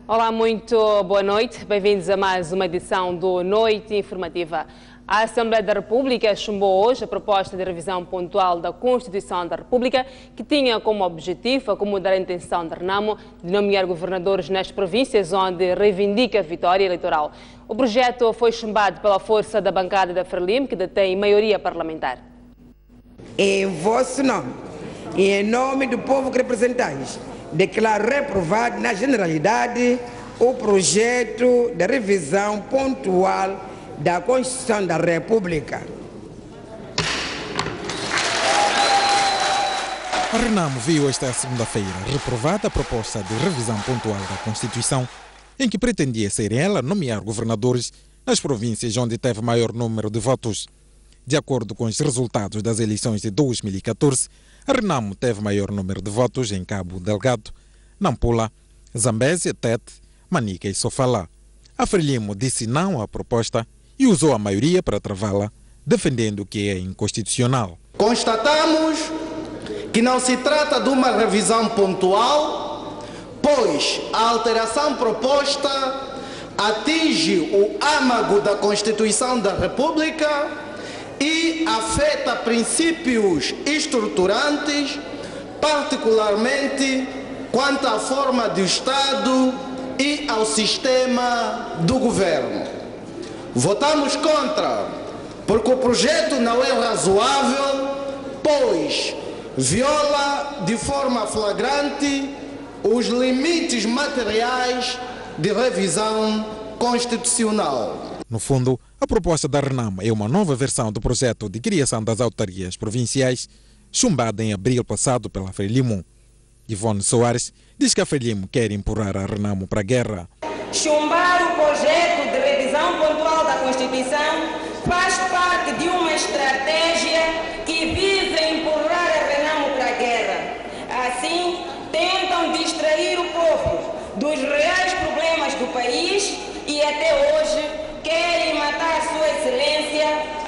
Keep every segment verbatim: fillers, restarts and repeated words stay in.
Olá, muito boa noite. Bem-vindos a mais uma edição do Noite Informativa. A Assembleia da República chumbou hoje a proposta de revisão pontual da Constituição da República, que tinha como objetivo acomodar a intenção da Renamo de nomear governadores nas províncias onde reivindica a vitória eleitoral. O projeto foi chumbado pela força da bancada da Frelimo, que detém maioria parlamentar. Em vosso nome e em nome do povo que representais, declaro reprovado na generalidade o projeto de revisão pontual da Constituição da República. A Renamo viu esta segunda-feira reprovada a proposta de revisão pontual da Constituição, em que pretendia ser ela nomear governadores nas províncias onde teve maior número de votos. De acordo com os resultados das eleições de dois mil e catorze, a Renamo teve maior número de votos em Cabo Delgado, Nampula, Zambésia, Tete, Manica e Sofala. A Frelimo disse não à proposta e usou a maioria para travá-la, defendendo que é inconstitucional. Constatamos que não se trata de uma revisão pontual, pois a alteração proposta atinge o âmago da Constituição da República e afeta princípios estruturantes, particularmente quanto à forma de Estado e ao sistema do governo. Votamos contra, porque o projeto não é razoável, pois viola de forma flagrante os limites materiais de revisão constitucional. No fundo, a proposta da Renamo é uma nova versão do projeto de criação das autarquias provinciais, chumbada em abril passado pela Frelimo. Ivone Soares diz que a Frelimo quer empurrar a Renamo para a guerra. Chumbar o projeto de revisão pontual da Constituição faz parte de uma estratégia que visa empurrar a Renamo para a guerra. Assim, tentam distrair o povo dos reais problemas do país e até hoje querem matar Sua Excelência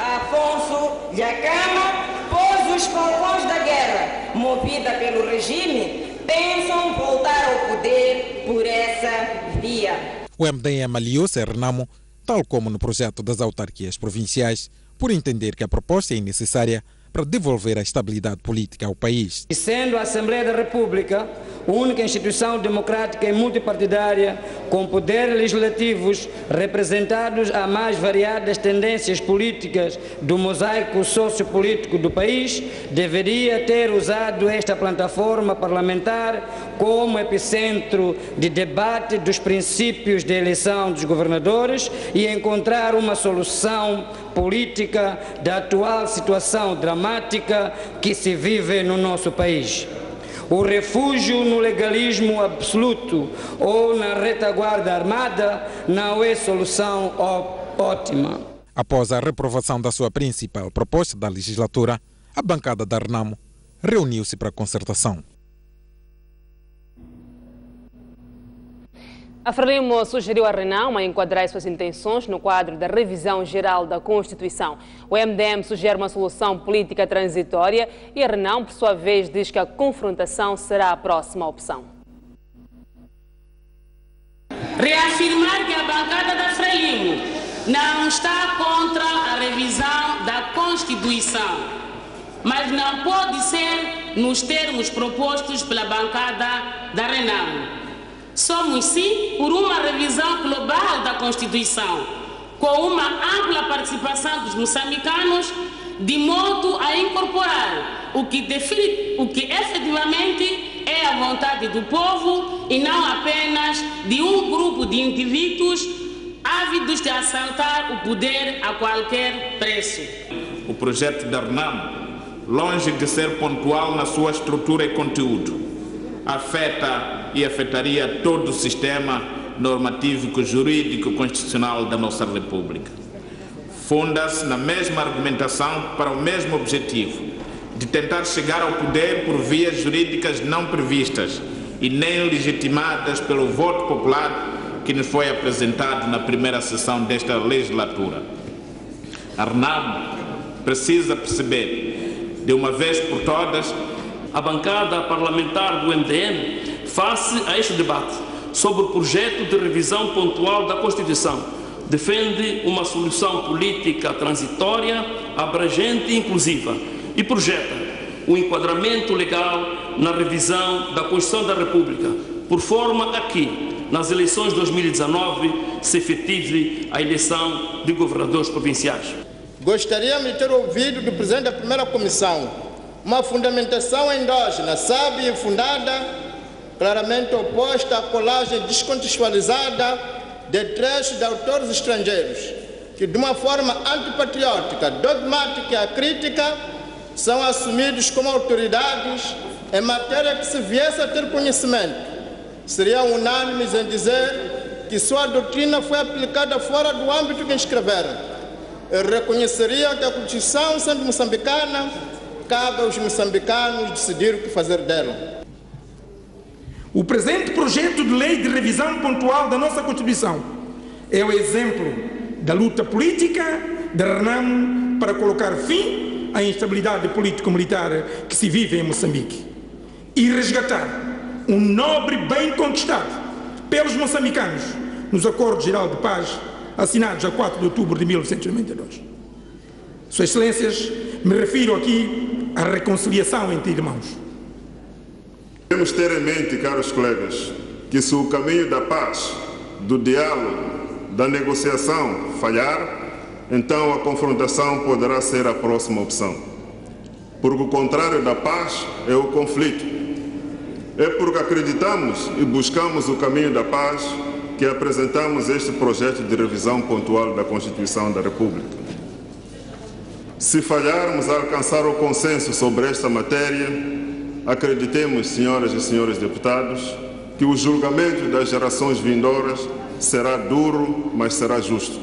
Afonso Dhlakama, pois os falcões da guerra, movida pelo regime, pensam voltar ao poder por essa via. O M D M aliou-se a Renamo, tal como no projeto das autarquias provinciais, por entender que a proposta é necessária para devolver a estabilidade política ao país. E sendo a Assembleia da República a única instituição democrática e multipartidária com poderes legislativos representados a mais variadas tendências políticas do mosaico sociopolítico do país, deveria ter usado esta plataforma parlamentar como epicentro de debate dos princípios de eleição dos governadores e encontrar uma solução política da atual situação dramática que se vive no nosso país. O refúgio no legalismo absoluto ou na retaguarda armada não é solução ótima. Após a reprovação da sua principal proposta da legislatura, a bancada da Renamo reuniu-se para concertação. A Frelimo sugeriu a Renamo a enquadrar suas intenções no quadro da revisão geral da Constituição. O M D M sugere uma solução política transitória e a Renamo, por sua vez, diz que a confrontação será a próxima opção. Reafirmar que a bancada da Frelimo não está contra a revisão da Constituição, mas não pode ser nos termos propostos pela bancada da Renamo. Somos, sim, por uma revisão global da Constituição, com uma ampla participação dos moçambicanos, de modo a incorporar o que, defini- o que efetivamente é a vontade do povo e não apenas de um grupo de indivíduos ávidos de assaltar o poder a qualquer preço. O projeto da Renamo, longe de ser pontual na sua estrutura e conteúdo, afeta e afetaria todo o sistema normativo, jurídico e constitucional da nossa República. Funda-se na mesma argumentação para o mesmo objetivo, de tentar chegar ao poder por vias jurídicas não previstas e nem legitimadas pelo voto popular que nos foi apresentado na primeira sessão desta legislatura. A Renamo precisa perceber, de uma vez por todas, a bancada parlamentar do M D M, face a este debate, sobre o projeto de revisão pontual da Constituição. Defende uma solução política transitória, abrangente e inclusiva e projeta o enquadramento legal na revisão da Constituição da República, por forma a que, nas eleições de dois mil e dezanove, se efetive a eleição de governadores provinciais. Gostaríamos de ter ouvido do presidente da primeira comissão uma fundamentação endógena, sábia e fundada, claramente oposta à colagem descontextualizada de trechos de autores estrangeiros, que de uma forma antipatriótica, dogmática e acrítica são assumidos como autoridades em matéria que, se viesse a ter conhecimento, seriam unânimes em dizer que sua doutrina foi aplicada fora do âmbito que escreveram. Eu reconheceria que a Constituição, sendo moçambicana, cabe aos moçambicanos decidir o que fazer dela. O presente projeto de lei de revisão pontual da nossa Constituição é o exemplo da luta política de Renamo para colocar fim à instabilidade político-militar que se vive em Moçambique e resgatar um nobre bem conquistado pelos moçambicanos nos Acordos Geral de Paz assinados a quatro de outubro de mil novecentos e noventa e dois. Suas Excelências, me refiro aqui à reconciliação entre irmãos. Devemos ter em mente, caros colegas, que se o caminho da paz, do diálogo, da negociação falhar, então a confrontação poderá ser a próxima opção. Porque o contrário da paz é o conflito. É porque acreditamos e buscamos o caminho da paz que apresentamos este projeto de revisão pontual da Constituição da República. Se falharmos a alcançar o consenso sobre esta matéria, acreditemos, senhoras e senhores deputados, que o julgamento das gerações vindouras será duro, mas será justo.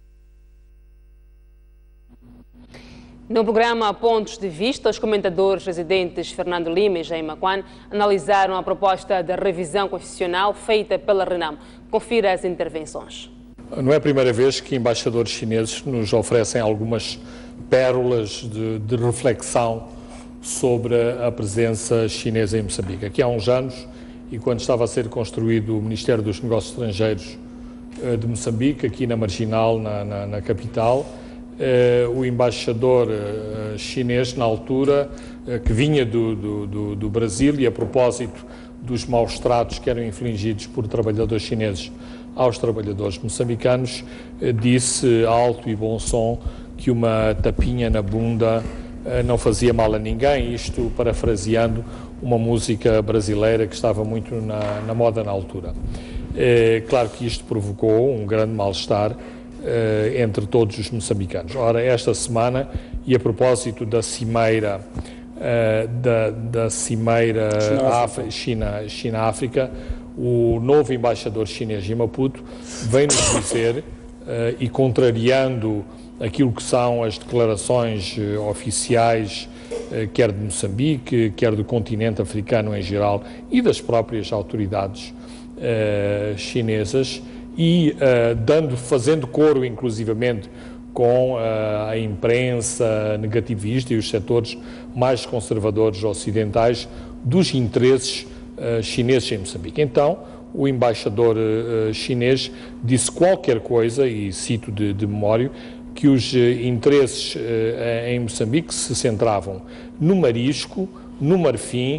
No programa Pontos de Vista, os comentadores residentes Fernando Lima e Jaime Macuan analisaram a proposta de revisão constitucional feita pela Renamo. Confira as intervenções. Não é a primeira vez que embaixadores chineses nos oferecem algumas pérolas de, de reflexão sobre a presença chinesa em Moçambique. Aqui há uns anos, e quando estava a ser construído o Ministério dos Negócios Estrangeiros de Moçambique, aqui na Marginal, na, na, na capital, eh, o embaixador eh, chinês, na altura, eh, que vinha do, do, do, do Brasil, e a propósito dos maus tratos que eram infligidos por trabalhadores chineses aos trabalhadores moçambicanos, eh, disse alto e bom som que uma tapinha na bunda eh, não fazia mal a ninguém, isto parafraseando uma música brasileira que estava muito na, na moda na altura. É claro que isto provocou um grande mal-estar eh, entre todos os moçambicanos. Ora, esta semana, e a propósito da cimeira, eh, da, da cimeira China-África, China, o novo embaixador chinês em Maputo vem-nos dizer, eh, e contrariando aquilo que são as declarações eh, oficiais, quer de Moçambique, quer do continente africano em geral e das próprias autoridades uh, chinesas, e uh, dando, fazendo coro inclusivamente com uh, a imprensa negativista e os setores mais conservadores ocidentais dos interesses uh, chineses em Moçambique. Então, o embaixador uh, chinês disse qualquer coisa, e cito de, de memória, que os interesses eh, em Moçambique se centravam no marisco, no marfim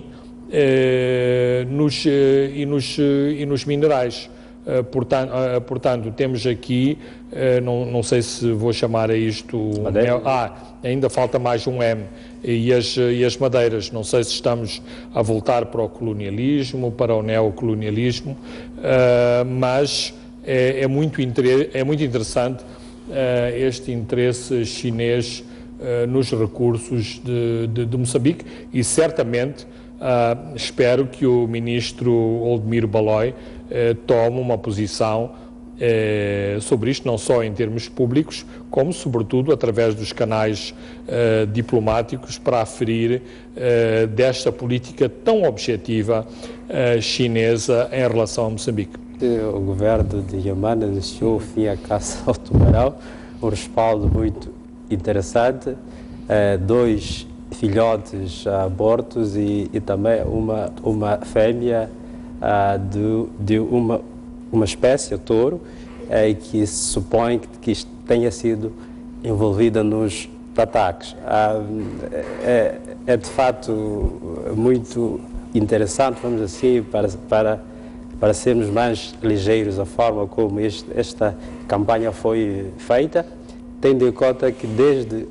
eh, nos, eh, e, nos, eh, e nos minerais. Eh, portanto, eh, portanto, temos aqui, eh, não, não sei se vou chamar a isto... Madeira. Ah, ainda falta mais um M. E as, e as madeiras. Não sei se estamos a voltar para o colonialismo, para o neocolonialismo, eh, mas é, é, muito, é muito interessante Uh, este interesse chinês uh, nos recursos de, de, de Moçambique, e certamente uh, espero que o ministro Oldemiro Balói uh, tome uma posição uh, sobre isto, não só em termos públicos, como sobretudo através dos canais uh, diplomáticos, para aferir uh, desta política tão objetiva uh, chinesa em relação a Moçambique. O governo de Yamana anunciou o fim à caça ao tubarão, um respaldo muito interessante, eh, dois filhotes abortos e, e também uma, uma fêmea ah, de, de uma uma espécie, o touro, é, que se supõe que, que tenha sido envolvida nos ataques. Ah, é, é de fato muito interessante, vamos assim, para, para, para sermos mais ligeiros a forma como este, esta campanha foi feita, tendo em conta que desde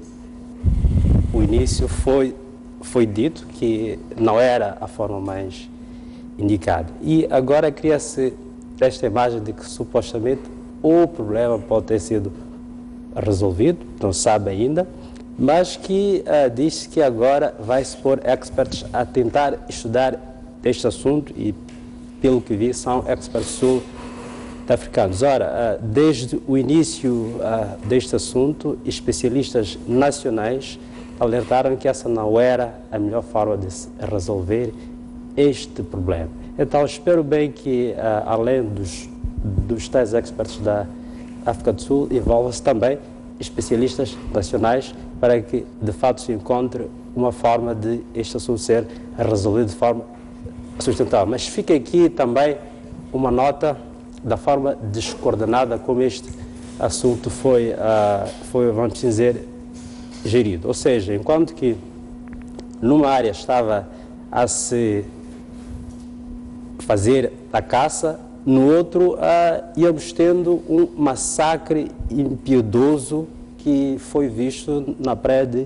o início foi, foi dito que não era a forma mais indicada. E agora cria-se esta imagem de que supostamente o problema pode ter sido resolvido, não sabe ainda, mas que uh, diz que agora vai se pôr experts a tentar estudar este assunto e, pelo que vi, são experts sul-africanos. Ora, uh, desde o início uh, deste assunto, especialistas nacionais alertaram que essa não era a melhor forma de se resolver este problema. Então, espero bem que, uh, além dos, dos tais experts da África do Sul, envolva-se também especialistas nacionais para que, de fato, se encontre uma forma de este assunto ser resolvido de forma sustentável. Mas fica aqui também uma nota da forma descoordenada como este assunto foi, uh, foi, vamos dizer, gerido. Ou seja, enquanto que numa área estava a se fazer a caça, no outro uh, íamos tendo um massacre impiedoso que foi visto na praia de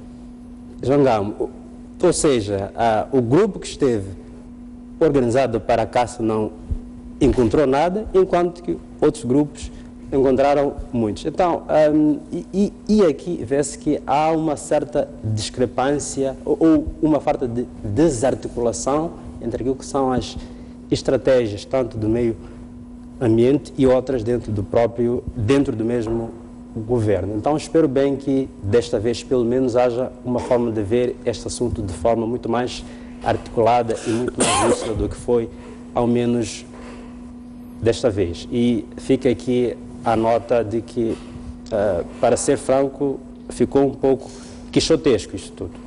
Jangamo. Ou seja, uh, o grupo que esteve organizado para a caça não encontrou nada, enquanto que outros grupos encontraram muitos. Então, um, e, e aqui vê-se que há uma certa discrepância ou, ou uma falta de desarticulação entre aquilo que são as estratégias, tanto do meio ambiente e outras dentro do próprio, dentro do mesmo governo. Então, espero bem que desta vez, pelo menos, haja uma forma de ver este assunto de forma muito mais articulada e muito mais lúcida do que foi, ao menos, desta vez. E fica aqui a nota de que, uh, para ser franco, ficou um pouco quixotesco isto tudo.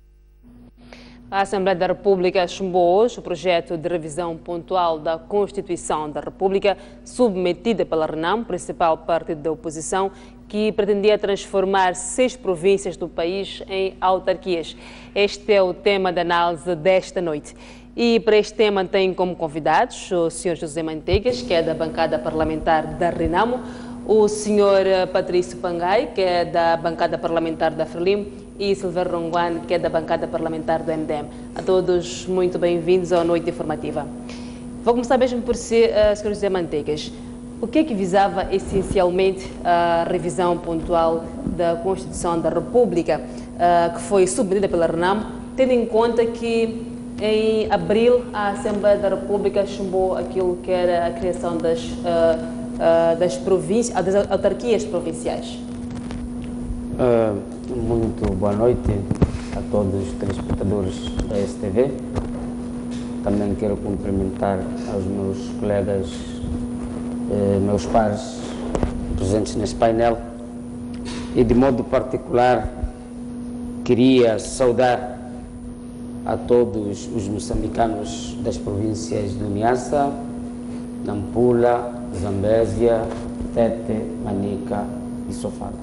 A Assembleia da República chumbou hoje o projeto de revisão pontual da Constituição da República, submetida pela RENAM, principal partido da oposição, que pretendia transformar seis províncias do país em autarquias. Este é o tema da análise desta noite. E para este tema tem como convidados o senhor José Manteigas, que é da bancada parlamentar da RENAMO, o senhor Patrício Pangai, que é da bancada parlamentar da Frelimo, e Silvério Ronguane, que é da bancada parlamentar do M D M. A todos, muito bem-vindos à Noite Informativa. Vou começar mesmo por si, uh, senhor José Manteigas. O que é que visava essencialmente a revisão pontual da Constituição da República, uh, que foi submetida pela RENAM, tendo em conta que em abril a Assembleia da República chumbou aquilo que era a criação das, uh, uh, das, províncias, das autarquias provinciais? Uh... Muito boa noite a todos os telespectadores da S T V. Também quero cumprimentar aos meus colegas, eh, meus pares presentes neste painel. E de modo particular queria saudar a todos os moçambicanos das províncias de Niassa, Nampula, Zambésia, Tete, Manica e Sofala,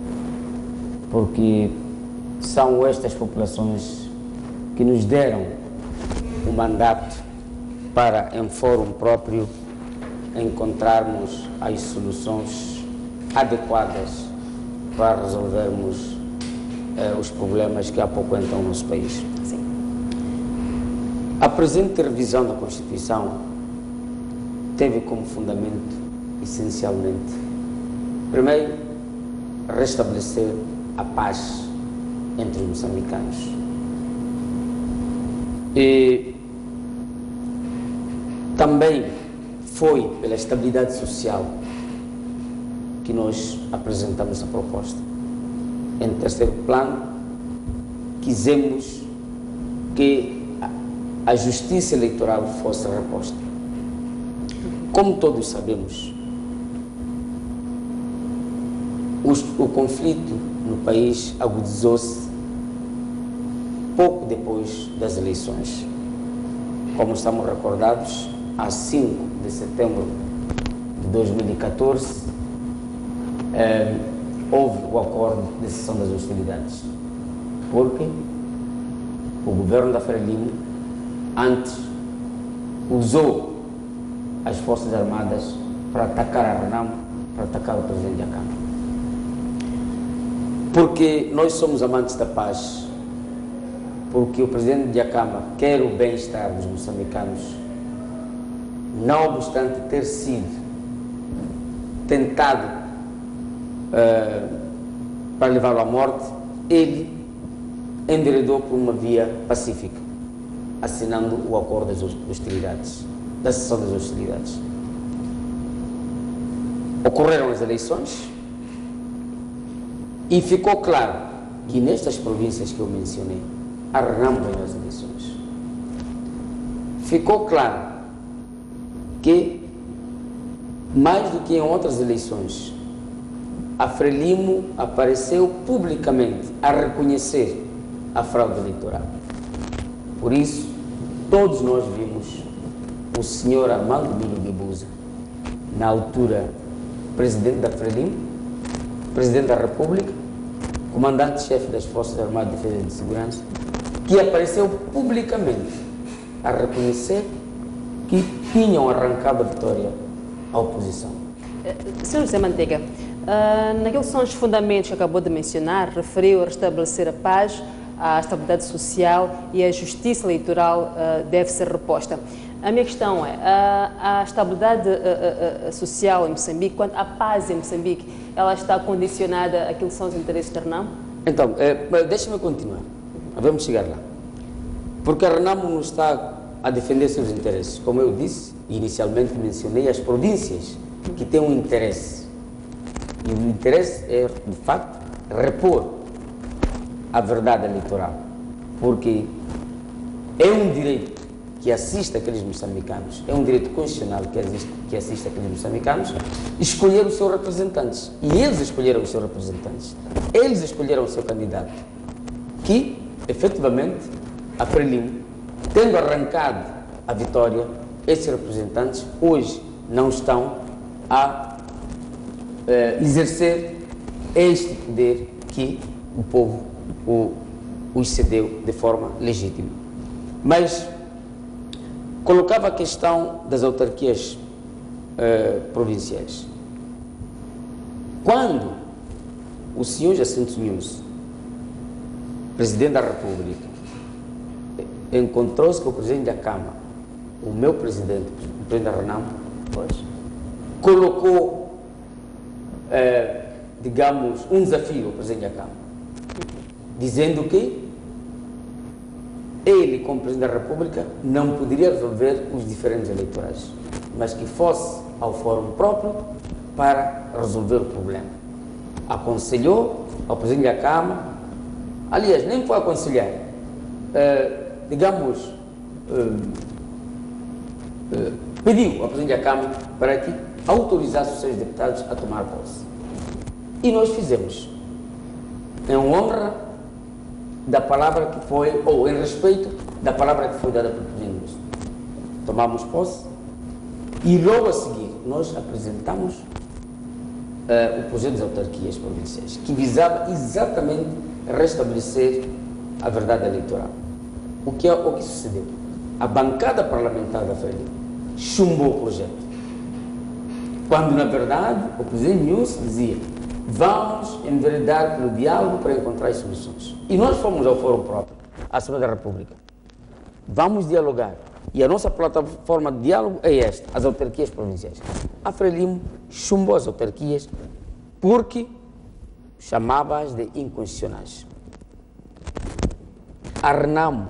porque são estas populações que nos deram o mandato para, em fórum próprio, encontrarmos as soluções adequadas para resolvermos eh, os problemas que apoquentam o nosso país. Sim. A presente revisão da Constituição teve como fundamento, essencialmente, primeiro, restabelecer a paz entre os moçambicanos. E também foi pela estabilidade social que nós apresentamos a proposta. Em terceiro plano, quisemos que a justiça eleitoral fosse reposta. Como todos sabemos, o conflito no país agudizou-se pouco depois das eleições. Como estamos recordados, a cinco de setembro dois mil e catorze, eh, houve o acordo de cessão das hostilidades, porque o governo da Frelimo antes usou as Forças Armadas para atacar a Renamo, para atacar o presidente da Câmara. Porque nós somos amantes da paz, porque o presidente de Acama quer o bem-estar dos moçambicanos, não obstante ter sido tentado uh, para levá-lo à morte, ele enveredou por uma via pacífica, assinando o acordo das hostilidades, da cessão das hostilidades. Ocorreram as eleições e ficou claro que nestas províncias que eu mencionei, a Renamo ganhou as eleições. Ficou claro que, mais do que em outras eleições, a Frelimo apareceu publicamente a reconhecer a fraude eleitoral. Por isso, todos nós vimos o senhor Armando Milho Guebuza, na altura presidente da Frelimo, presidente da República, comandante-chefe das Forças Armadas de Defesa e de Segurança, que apareceu publicamente a reconhecer que tinham arrancado a vitória à oposição. senhor José Manteiga, uh, naqueles são os fundamentos que acabou de mencionar, referiu a restabelecer a paz, a estabilidade social e a justiça eleitoral uh, deve ser reposta. A minha questão é, a, a estabilidade uh, uh, social em Moçambique, quanto à paz em Moçambique, ela está condicionada àquilo que são os interesses da Renamo? Então, eh, deixa-me continuar. Vamos chegar lá. Porque a Renamo não está a defender seus interesses. Como eu disse, inicialmente mencionei as províncias que têm um interesse. E o interesse é, de facto, repor a verdade eleitoral. Porque é um direito que assiste aqueles moçambicanos, é um direito constitucional que assiste, que assiste aqueles moçambicanos, escolher os seus representantes. E eles escolheram os seus representantes. Eles escolheram o seu candidato, que, efetivamente, a Frelimo, tendo arrancado a vitória, esses representantes hoje não estão a eh, exercer este poder que o povo o, os cedeu de forma legítima. Mas colocava a questão das autarquias eh, provinciais. Quando o senhor Jacinto Nunes, presidente da República, encontrou-se com o presidente da Câmara, o meu presidente, o presidente da Renamo, colocou, eh, digamos, um desafio ao presidente da Câmara, dizendo que ele, como presidente da República, não poderia resolver os diferentes eleitorais, mas que fosse ao fórum próprio para resolver o problema. Aconselhou ao presidente da Câmara, aliás, nem foi aconselhar, uh, digamos, uh, uh, pediu ao presidente da Câmara para que autorizasse os seus deputados a tomar posse. E nós fizemos, em honra da palavra que foi, ou em respeito da palavra que foi dada pelo presidente. Tomamos posse e logo a seguir nós apresentamos uh, o projeto das autarquias provinciais, que visava exatamente restabelecer a verdade eleitoral. O que, o que sucedeu? A bancada parlamentar da Frelimo chumbou o projeto, quando na verdade o presidente Nunes dizia: vamos enveredar pelo diálogo para encontrar as soluções. E nós fomos ao fórum próprio, à Assembleia da República. Vamos dialogar. E a nossa plataforma de diálogo é esta, as autarquias provinciais. A Frelimo chumbou as autarquias porque chamava-as de inconstitucionais. A Renamo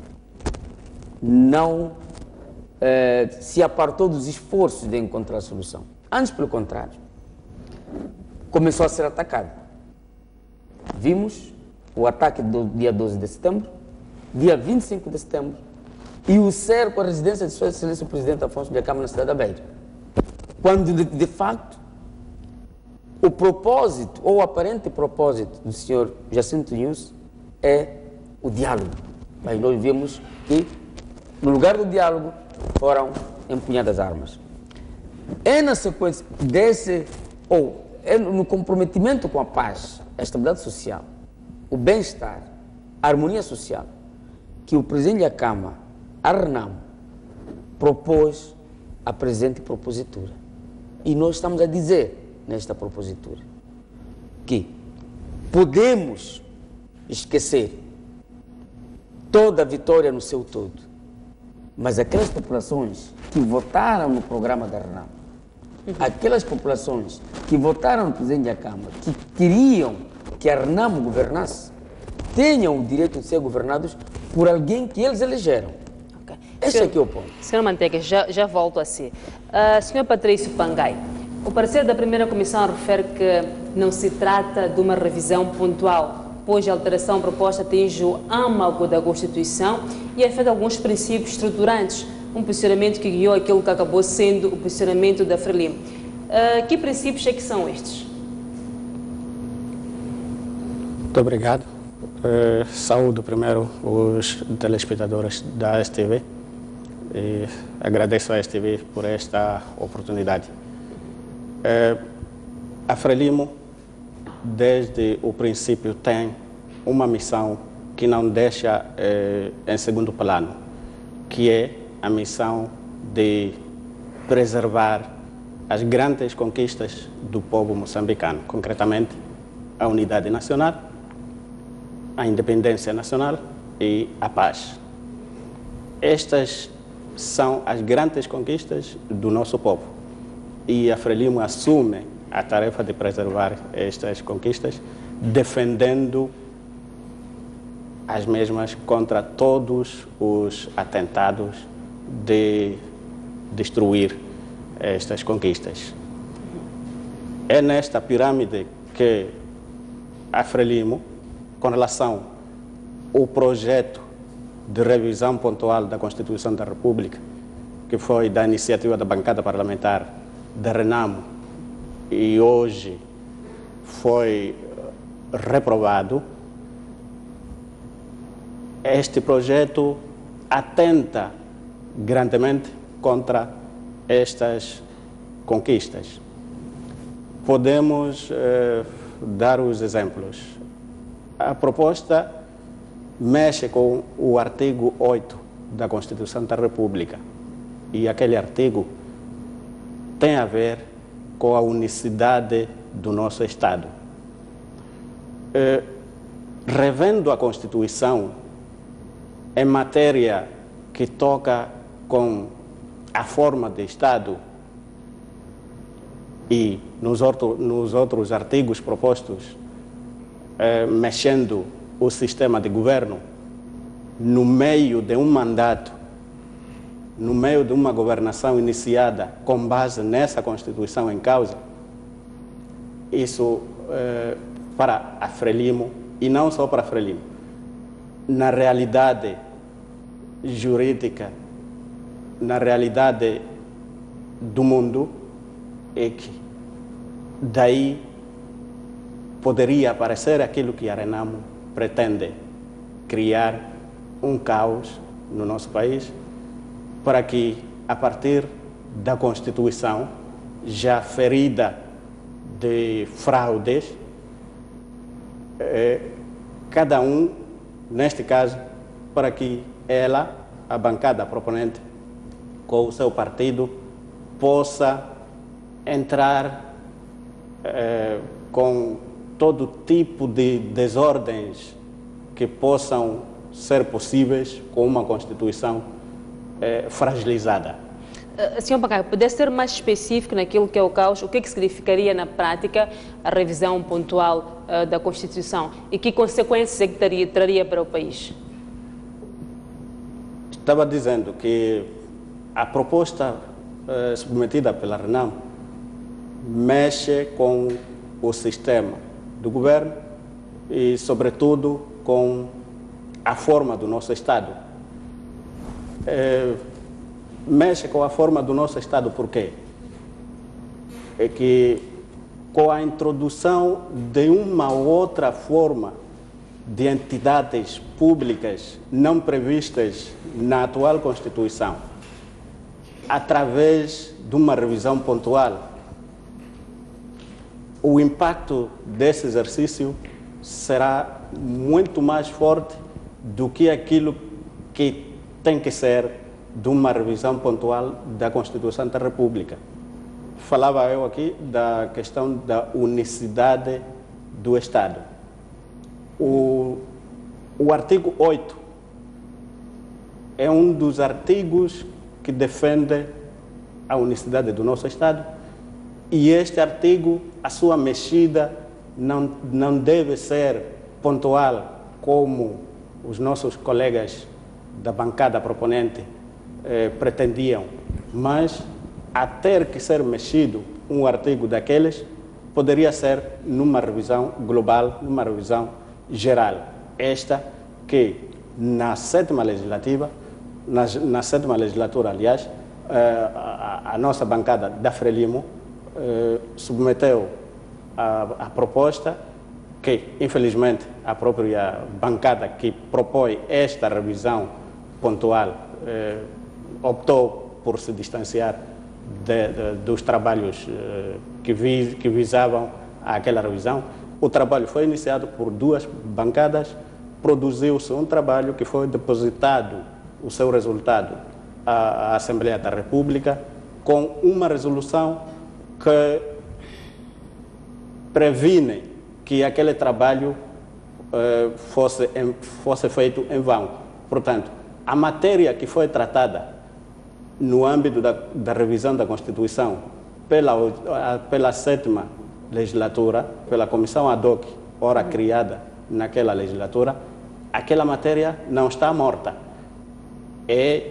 não eh, se apartou dos esforços de encontrar a solução. Antes, pelo contrário, começou a ser atacado. Vimos o ataque do dia doze de setembro, dia vinte e cinco de setembro, e o cerco à residência de Sua Excelência o Presidente Afonso de Acama na cidade da Beira. Quando, de, de facto, o propósito, ou o aparente propósito do senhor Jacinto Nunes é o diálogo. Mas nós vimos que, no lugar do diálogo, foram empunhadas armas. É na sequência desse, ou é no comprometimento com a paz, a estabilidade social, o bem-estar, a harmonia social, que o Presidente da Câmara, a Renamo, propôs a presente propositura. E nós estamos a dizer nesta propositura que podemos esquecer toda a vitória no seu todo, mas aquelas populações que votaram no programa da Renamo, aquelas populações que votaram no Presidente da Câmara, que queriam que a Renamo governasse, tenham o direito de ser governados por alguém que eles elegeram. Okay. Este aqui é o ponto. Senhor Manteiga, já, já volto a si. Uh, senhor Patrício Pangai, o parecer da primeira comissão refere que não se trata de uma revisão pontual, pois a alteração proposta atinge o âmago da Constituição e afeta alguns princípios estruturantes, um posicionamento que guiou aquilo que acabou sendo o posicionamento da Frelimo. Uh, que princípios é que são estes? Muito obrigado. Uh, saúdo primeiro os telespectadores da S T V e agradeço à S T V por esta oportunidade. Uh, a Frelimo, desde o princípio, tem uma missão que não deixa uh, em segundo plano, que é a missão de preservar as grandes conquistas do povo moçambicano, concretamente a unidade nacional, a independência nacional e a paz. Estas são as grandes conquistas do nosso povo e a Frelimo assume a tarefa de preservar estas conquistas, defendendo as mesmas contra todos os atentados de destruir estas conquistas. É nesta pirâmide que a Frelimo, com relação ao projeto de revisão pontual da Constituição da República, que foi da iniciativa da bancada parlamentar da Renamo e hoje foi reprovado, este projeto atenta grandemente contra estas conquistas. Podemos eh, dar os exemplos. A proposta mexe com o artigo oito da Constituição da República e aquele artigo tem a ver com a unicidade do nosso Estado. Eh, revendo a Constituição em matéria que toca com a forma de Estado e nos, outro, nos outros artigos propostos, eh, mexendo o sistema de governo no meio de um mandato, no meio de uma governação iniciada com base nessa Constituição em causa, isso eh, para a Frelimo, e não só para a Frelimo, na realidade jurídica, na realidade do mundo, é que daí poderia aparecer aquilo que a Renamo pretende, criar um caos no nosso país, para que, a partir da Constituição, já ferida de fraudes, eh, cada um, neste caso, para que ela, a bancada proponente, com o seu partido, possa entrar eh, com todo tipo de desordens que possam ser possíveis com uma Constituição eh, fragilizada. Uh, senhor Pangai, pudesse ser mais específico naquilo que é o caos, o que, é que significaria na prática a revisão pontual uh, da Constituição e que consequências é que traria, traria para o país? Estava dizendo que a proposta eh, submetida pela Renamo mexe com o sistema do governo e, sobretudo, com a forma do nosso Estado. Eh, mexe com a forma do nosso Estado por quê? É que com a introdução de uma outra forma de entidades públicas não previstas na atual Constituição, através de uma revisão pontual, o impacto desse exercício será muito mais forte do que aquilo que tem que ser de uma revisão pontual da Constituição da República. Falava eu aqui da questão da unicidade do Estado. O, o artigo oito é um dos artigos que defende a unicidade do nosso Estado, e este artigo, a sua mexida, não, não deve ser pontual, como os nossos colegas da bancada proponente eh, pretendiam, mas a ter que ser mexido um artigo daqueles, poderia ser numa revisão global, numa revisão geral. Esta que, na sétima legislativa, na, na sétima legislatura, aliás, eh, a, a nossa bancada da Frelimo eh, submeteu a, a proposta que, infelizmente, a própria bancada que propõe esta revisão pontual eh, optou por se distanciar de, de, dos trabalhos eh, que, vis, que visavam aquela revisão. O trabalho foi iniciado por duas bancadas, produziu-se um trabalho que foi depositado, o seu resultado, à, à Assembleia da República, com uma resolução que previne que aquele trabalho eh, fosse, em, fosse feito em vão. Portanto, a matéria que foi tratada no âmbito da, da revisão da Constituição pela, pela sétima legislatura, pela comissão ad hoc, ora criada naquela legislatura, aquela matéria não está morta. É,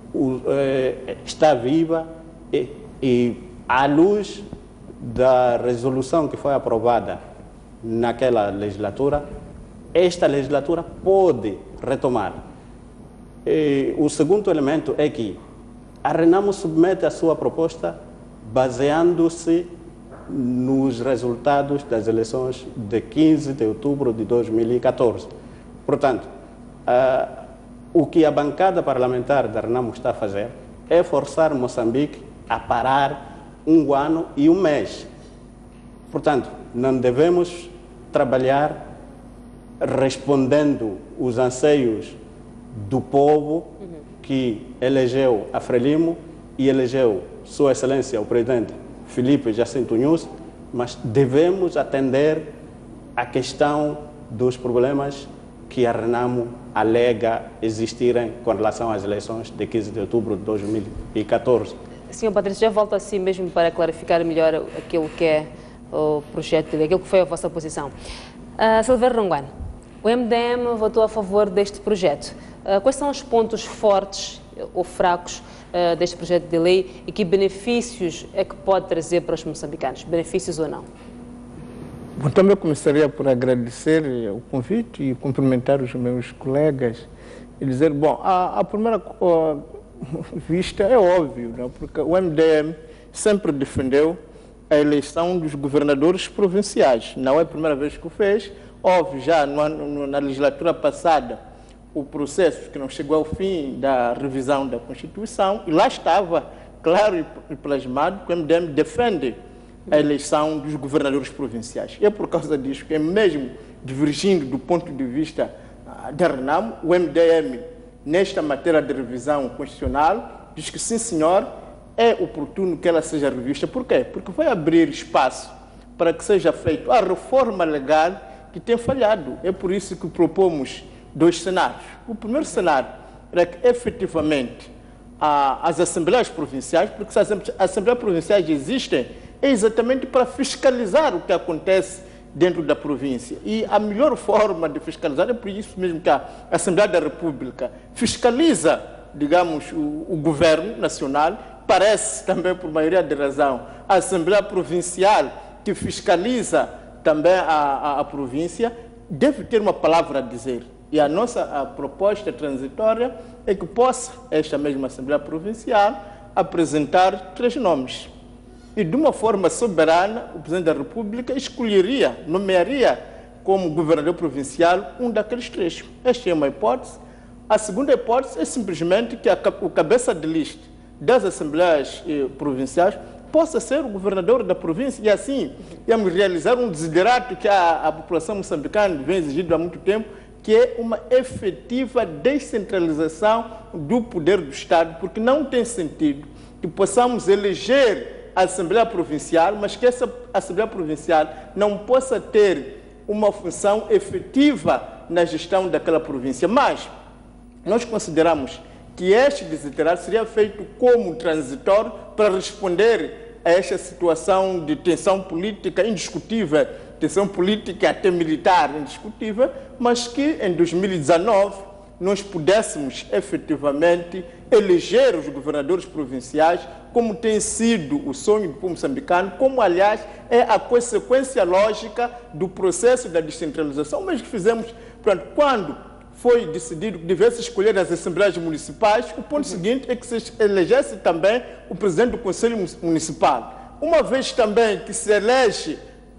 é, está viva e, e, à luz da resolução que foi aprovada naquela legislatura, esta legislatura pode retomar. E o segundo elemento é que a Renamo submete a sua proposta baseando-se nos resultados das eleições de quinze de outubro de dois mil e quatorze. Portanto, uh, o que a bancada parlamentar da Renamo está a fazer é forçar Moçambique a parar um ano e um mês. Portanto, não devemos trabalhar respondendo os anseios do povo que elegeu a Frelimo e elegeu Sua Excelência, o presidente Filipe Jacinto Nunes, mas devemos atender à questão dos problemas que a Renamo alega existirem com relação às eleições de quinze de outubro de dois mil e quatorze. Senhor Patrício, já volto assim mesmo para clarificar melhor aquilo que é o projeto de lei, aquilo que foi a vossa posição. Uh, Silveira Ronguane, o M D M votou a favor deste projeto. Uh, quais são os pontos fortes ou fracos uh, deste projeto de lei e que benefícios é que pode trazer para os moçambicanos? Benefícios ou não? Bom, também começaria por agradecer o convite e cumprimentar os meus colegas e dizer, bom, a, a primeira a, vista é óbvio, não? Porque o M D M sempre defendeu a eleição dos governadores provinciais. Não é a primeira vez que o fez, houve já no, no, na legislatura passada o processo que não chegou ao fim da revisão da Constituição, e lá estava claro e plasmado que o M D M defende a eleição dos governadores provinciais. E é por causa disso que, mesmo divergindo do ponto de vista da Renamo, o M D M, nesta matéria de revisão constitucional, diz que sim, senhor, é oportuno que ela seja revista. Por quê? Porque vai abrir espaço para que seja feita a reforma legal que tem falhado. É por isso que propomos dois cenários. O primeiro cenário é que, efetivamente, as assembleias provinciais, porque se as assembleias provinciais existem, é exatamente para fiscalizar o que acontece dentro da província. E a melhor forma de fiscalizar é por isso mesmo que a Assembleia da República fiscaliza, digamos, o, o governo nacional. Parece também, por maioria de razão, a Assembleia Provincial, que fiscaliza também a, a, a província, deve ter uma palavra a dizer. E a nossa a proposta transitória é que possa esta mesma Assembleia Provincial apresentar três nomes. E de uma forma soberana, o Presidente da República escolheria, nomearia como governador provincial um daqueles três. Esta é uma hipótese. A segunda hipótese é simplesmente que a, o cabeça de lista das Assembleias eh, Provinciais possa ser o governador da província e assim íamos realizar um desiderato que a, a população moçambicana vem exigindo há muito tempo, que é uma efetiva descentralização do poder do Estado, porque não tem sentido que possamos eleger a Assembleia Provincial, mas que essa Assembleia Provincial não possa ter uma função efetiva na gestão daquela província. Mas nós consideramos que este desiderato seria feito como transitório para responder a esta situação de tensão política indiscutível, tensão política até militar indiscutível, mas que em dois mil e dezenove nós pudéssemos efetivamente eleger os governadores provinciais, como tem sido o sonho do povo moçambicano, como, aliás, é a consequência lógica do processo da descentralização, mas que fizemos, portanto, quando foi decidido que devesse escolher as assembleias municipais, o ponto uhum. seguinte é que se elegesse também o presidente do Conselho Municipal. Uma vez também que se elege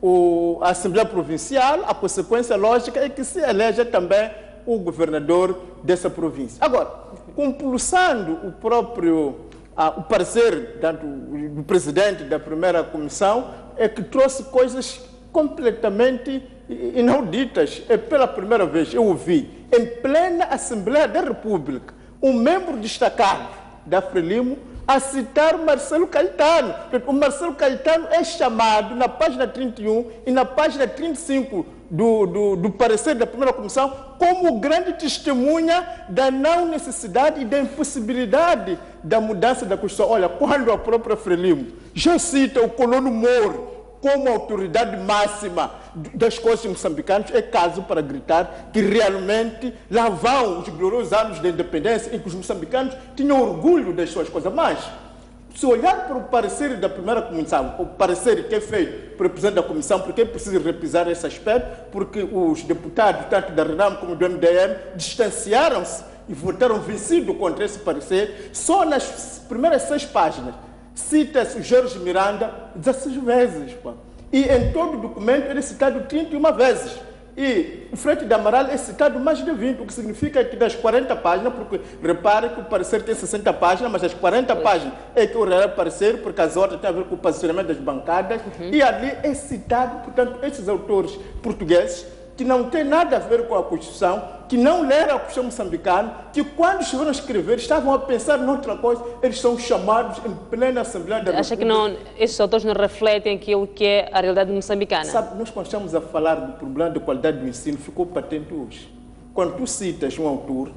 o, a Assembleia Provincial, a consequência lógica é que se eleja também o governador dessa província. Agora, compulsando o próprio ah, o parecer da, do, do presidente da primeira comissão, é que trouxe coisas completamente inauditas. É pela primeira vez eu ouvi, em plena Assembleia da República, um membro destacado da Frelimo a citar o Marcelo Caetano. O Marcelo Caetano é chamado na página trinta e um e na página trinta e cinco do, do, do parecer da primeira comissão como grande testemunha da não necessidade e da impossibilidade da mudança da Constituição. Olha, quando a própria Frelimo já cita o colono Moro como autoridade máxima das coisas moçambicanas, é caso para gritar que realmente lá vão os gloriosos anos da independência em que os moçambicanos tinham orgulho das suas coisas. Mas, se olhar para o parecer da primeira comissão, o parecer que é feito pelo presidente da comissão, porque é preciso repisar esse aspecto, porque os deputados, tanto da RENAM como do M D M, distanciaram-se e votaram vencido contra esse parecer, só nas primeiras seis páginas cita-se o Jorge Miranda dezesseis vezes. Pô. E em todo o documento ele é citado trinta e uma vezes. E o Frete de Amaral é citado mais de vinte, o que significa que das quarenta páginas, porque repare que o parecer tem sessenta páginas, mas das quarenta páginas é que o real parecer, porque as outras têm a ver com o posicionamento das bancadas, uhum. e ali é citado, portanto, esses autores portugueses, que não tem nada a ver com a Constituição, que não leram a Constituição moçambicana, que quando estiveram a escrever estavam a pensar noutra coisa, eles são chamados em plena Assembleia da República. Acha que não, esses autores não refletem aquilo que é a realidade moçambicana? Sabe, nós quando estamos a falar do problema da qualidade do ensino, ficou patente hoje. Quando tu citas um autor,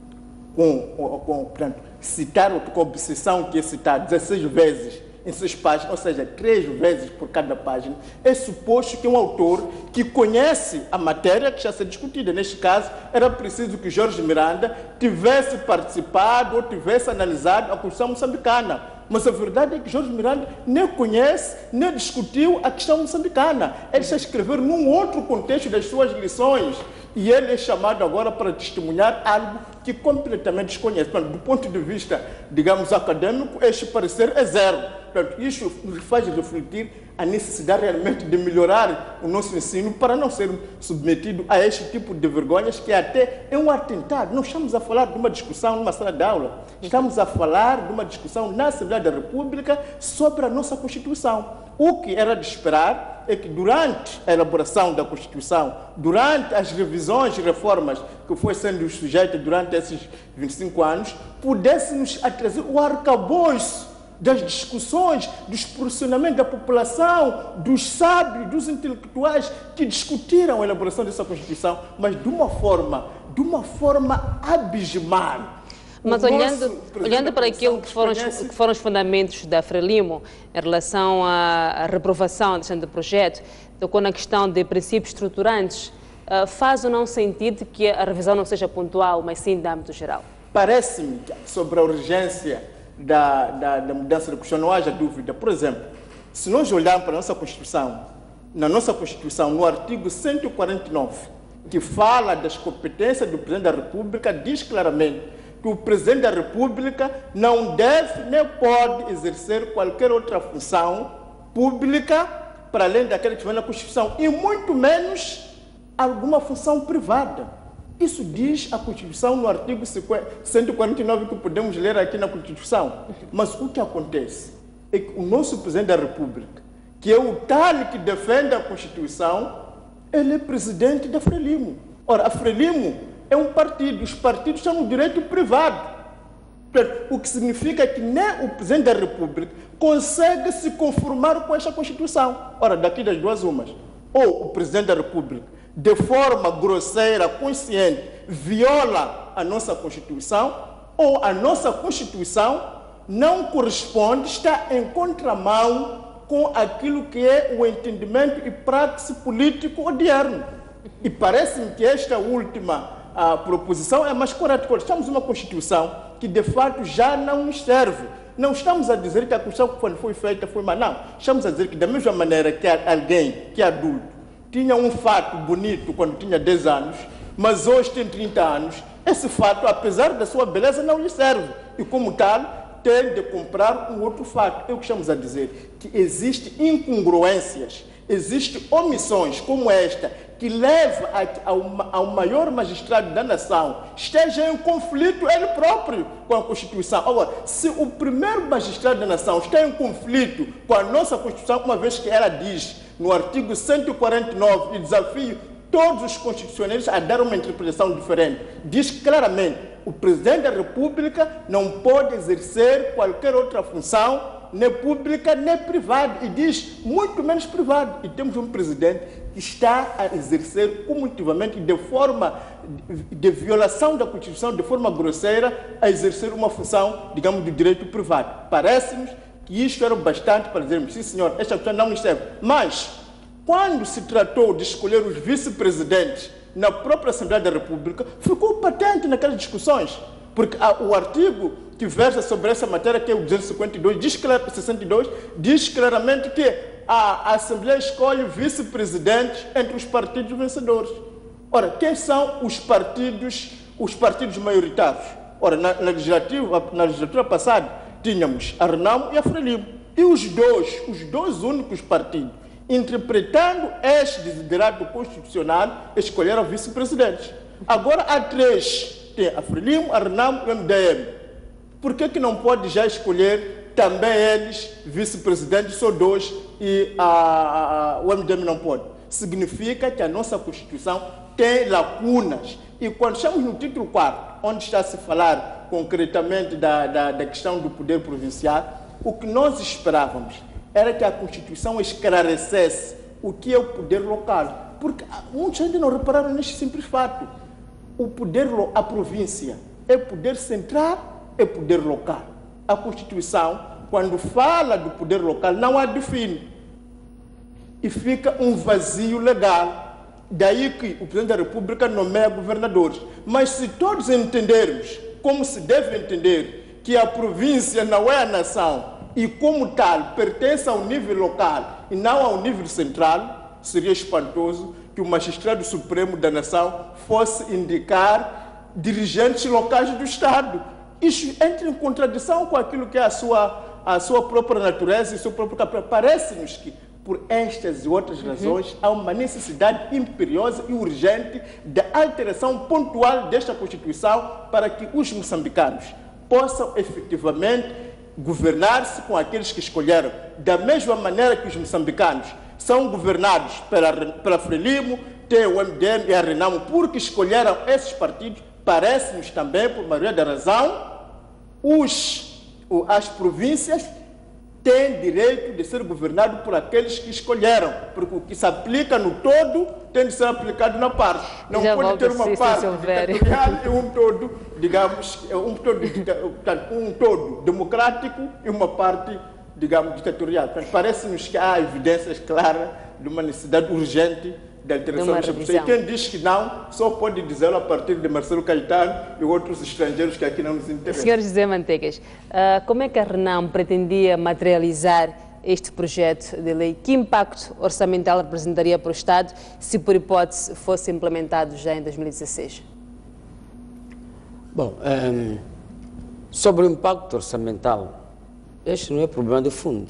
com, com, portanto, citar com a obsessão que é citar dezesseis vezes, em suas páginas, ou seja, três vezes por cada página, é suposto que um autor que conhece a matéria que já se discutida. Neste caso, era preciso que Jorge Miranda tivesse participado ou tivesse analisado a Constituição moçambicana. Mas a verdade é que Jorge Miranda nem conhece, nem discutiu a questão moçambicana. Ele está a escrever num outro contexto das suas lições. E ele é chamado agora para testemunhar algo que completamente desconhece. Portanto, do ponto de vista, digamos, acadêmico, este parecer é zero. Portanto, isso nos faz refletir a necessidade realmente de melhorar o nosso ensino para não ser submetido a este tipo de vergonhas que até é um atentado. Não estamos a falar de uma discussão numa sala de aula. Estamos a falar de uma discussão na Assembleia da República sobre a nossa Constituição. O que era de esperar é que durante a elaboração da Constituição, durante as revisões e reformas que foi sendo sujeita durante esses vinte e cinco anos, pudéssemos trazer o arcabouço das discussões, dos posicionamentos da população, dos sábios, dos intelectuais que discutiram a elaboração dessa Constituição, mas de uma forma, de uma forma abismal. Mas olhando, olhando para aquilo que foram, os, que foram os fundamentos da Frelimo em relação à, à reprovação deste projeto, tocou na questão de princípios estruturantes, uh, faz ou não sentido que a revisão não seja pontual, mas sim de âmbito geral? Parece-me que sobre a urgência da, da, da mudança da Constituição não haja dúvida. Por exemplo, se nós olharmos para a nossa Constituição, na nossa Constituição, no artigo cento e quarenta e nove, que fala das competências do Presidente da República, diz claramente que o Presidente da República não deve nem pode exercer qualquer outra função pública para além daquela que vem na Constituição, e muito menos alguma função privada. Isso diz a Constituição no artigo cento e quarenta e nove que podemos ler aqui na Constituição. Mas o que acontece é que o nosso Presidente da República, que é o tal que defende a Constituição, ele é presidente da Frelimo. Ora, a Frelimo é um partido, os partidos são no direito privado. O que significa que nem o Presidente da República consegue se conformar com esta Constituição. Ora, daqui das duas umas, ou o Presidente da República, de forma grosseira, consciente, viola a nossa Constituição, ou a nossa Constituição não corresponde, está em contramão com aquilo que é o entendimento e prática político odierno. E parece-me que esta última a proposição é mais correta. Estamos numa Constituição que, de fato, já não nos serve. Não estamos a dizer que a Constituição, quando foi feita, foi má. Não. Estamos a dizer que, da mesma maneira que alguém que é adulto tinha um fato bonito quando tinha dez anos, mas hoje tem trinta anos, esse fato, apesar da sua beleza, não lhe serve. E, como tal, tem de comprar um outro fato. É o que estamos a dizer, que existem incongruências, existem omissões como esta, que leva ao, ao maior magistrado da nação, esteja em conflito ele próprio com a Constituição. Agora, se o primeiro magistrado da nação está em conflito com a nossa Constituição, uma vez que ela diz, no artigo cento e quarenta e nove, e desafio todos os constitucionalistas a dar uma interpretação diferente, diz claramente, o Presidente da República não pode exercer qualquer outra função, nem pública, nem privada, e diz muito menos privada. E temos um Presidente que está a exercer cumulativamente, de forma de violação da Constituição, de forma grosseira, a exercer uma função, digamos, do direito privado. Parece-nos que isto era bastante para dizermos, sim senhor, esta questão não nos serve. Mas, quando se tratou de escolher os vice-presidentes na própria Assembleia da República, ficou patente naquelas discussões, porque o artigo que versa sobre essa matéria, que é o duzentos e cinquenta e dois, diz, sessenta e dois, diz claramente que a Assembleia escolhe vice-presidentes entre os partidos vencedores. Ora, quem são os partidos, os partidos maioritários? Ora, na, na, legislativa, na legislatura passada, tínhamos a Renamo e a Frelimo. E os dois, os dois únicos partidos, interpretando este desiderato constitucional, escolheram vice-presidentes. Agora há três. Tem a Frelimo, a Renamo e o M D M. Por que que não pode já escolher também eles vice-presidentes, só dois, e a, a, a, o M D M não pode? Significa que a nossa Constituição tem lacunas. E quando estamos no título quarto, onde está a se falar concretamente da, da, da questão do poder provincial, o que nós esperávamos era que a Constituição esclarecesse o que é o poder local. Porque muitos ainda não repararam neste simples fato. O poder, a província, é poder central, é poder local. A Constituição, quando fala do poder local, não a define. E fica um vazio legal. Daí que o Presidente da República nomeia governadores. Mas se todos entendermos, como se deve entender, que a província não é a nação, e como tal pertence ao nível local e não ao nível central, seria espantoso que o magistrado supremo da nação fosse indicar dirigentes locais do Estado. Isso entra em contradição com aquilo que é a sua, a sua própria natureza e o seu próprio capítulo. Parece-nos que, por estas e outras razões, uhum. há uma necessidade imperiosa e urgente da alteração pontual desta Constituição para que os moçambicanos possam efetivamente governar-se com aqueles que escolheram, da mesma maneira que os moçambicanos são governados pela, pela Frelimo, tem o M D M e a Renamo, porque escolheram esses partidos. Parece-nos também, por maioria da razão, os, as províncias têm direito de ser governadas por aqueles que escolheram, porque o que se aplica no todo tem de ser aplicado na parte. Não Já pode ter uma parte ditatorial e um todo, digamos, um todo, um todo democrático e uma parte, digamos, ditatorial. Parece-nos que há evidências claras de uma necessidade urgente da alteração desta Constituição. E quem diz que não, só pode dizê-lo a partir de Marcelo Caetano e outros estrangeiros que aqui não nos interessam. senhor José Manteigas, uh, como é que a Renamo pretendia materializar este projeto de lei? Que impacto orçamental representaria para o Estado se, por hipótese, fosse implementado já em dois mil e dezesseis? Bom, um, sobre o impacto orçamental, este não é problema de fundo.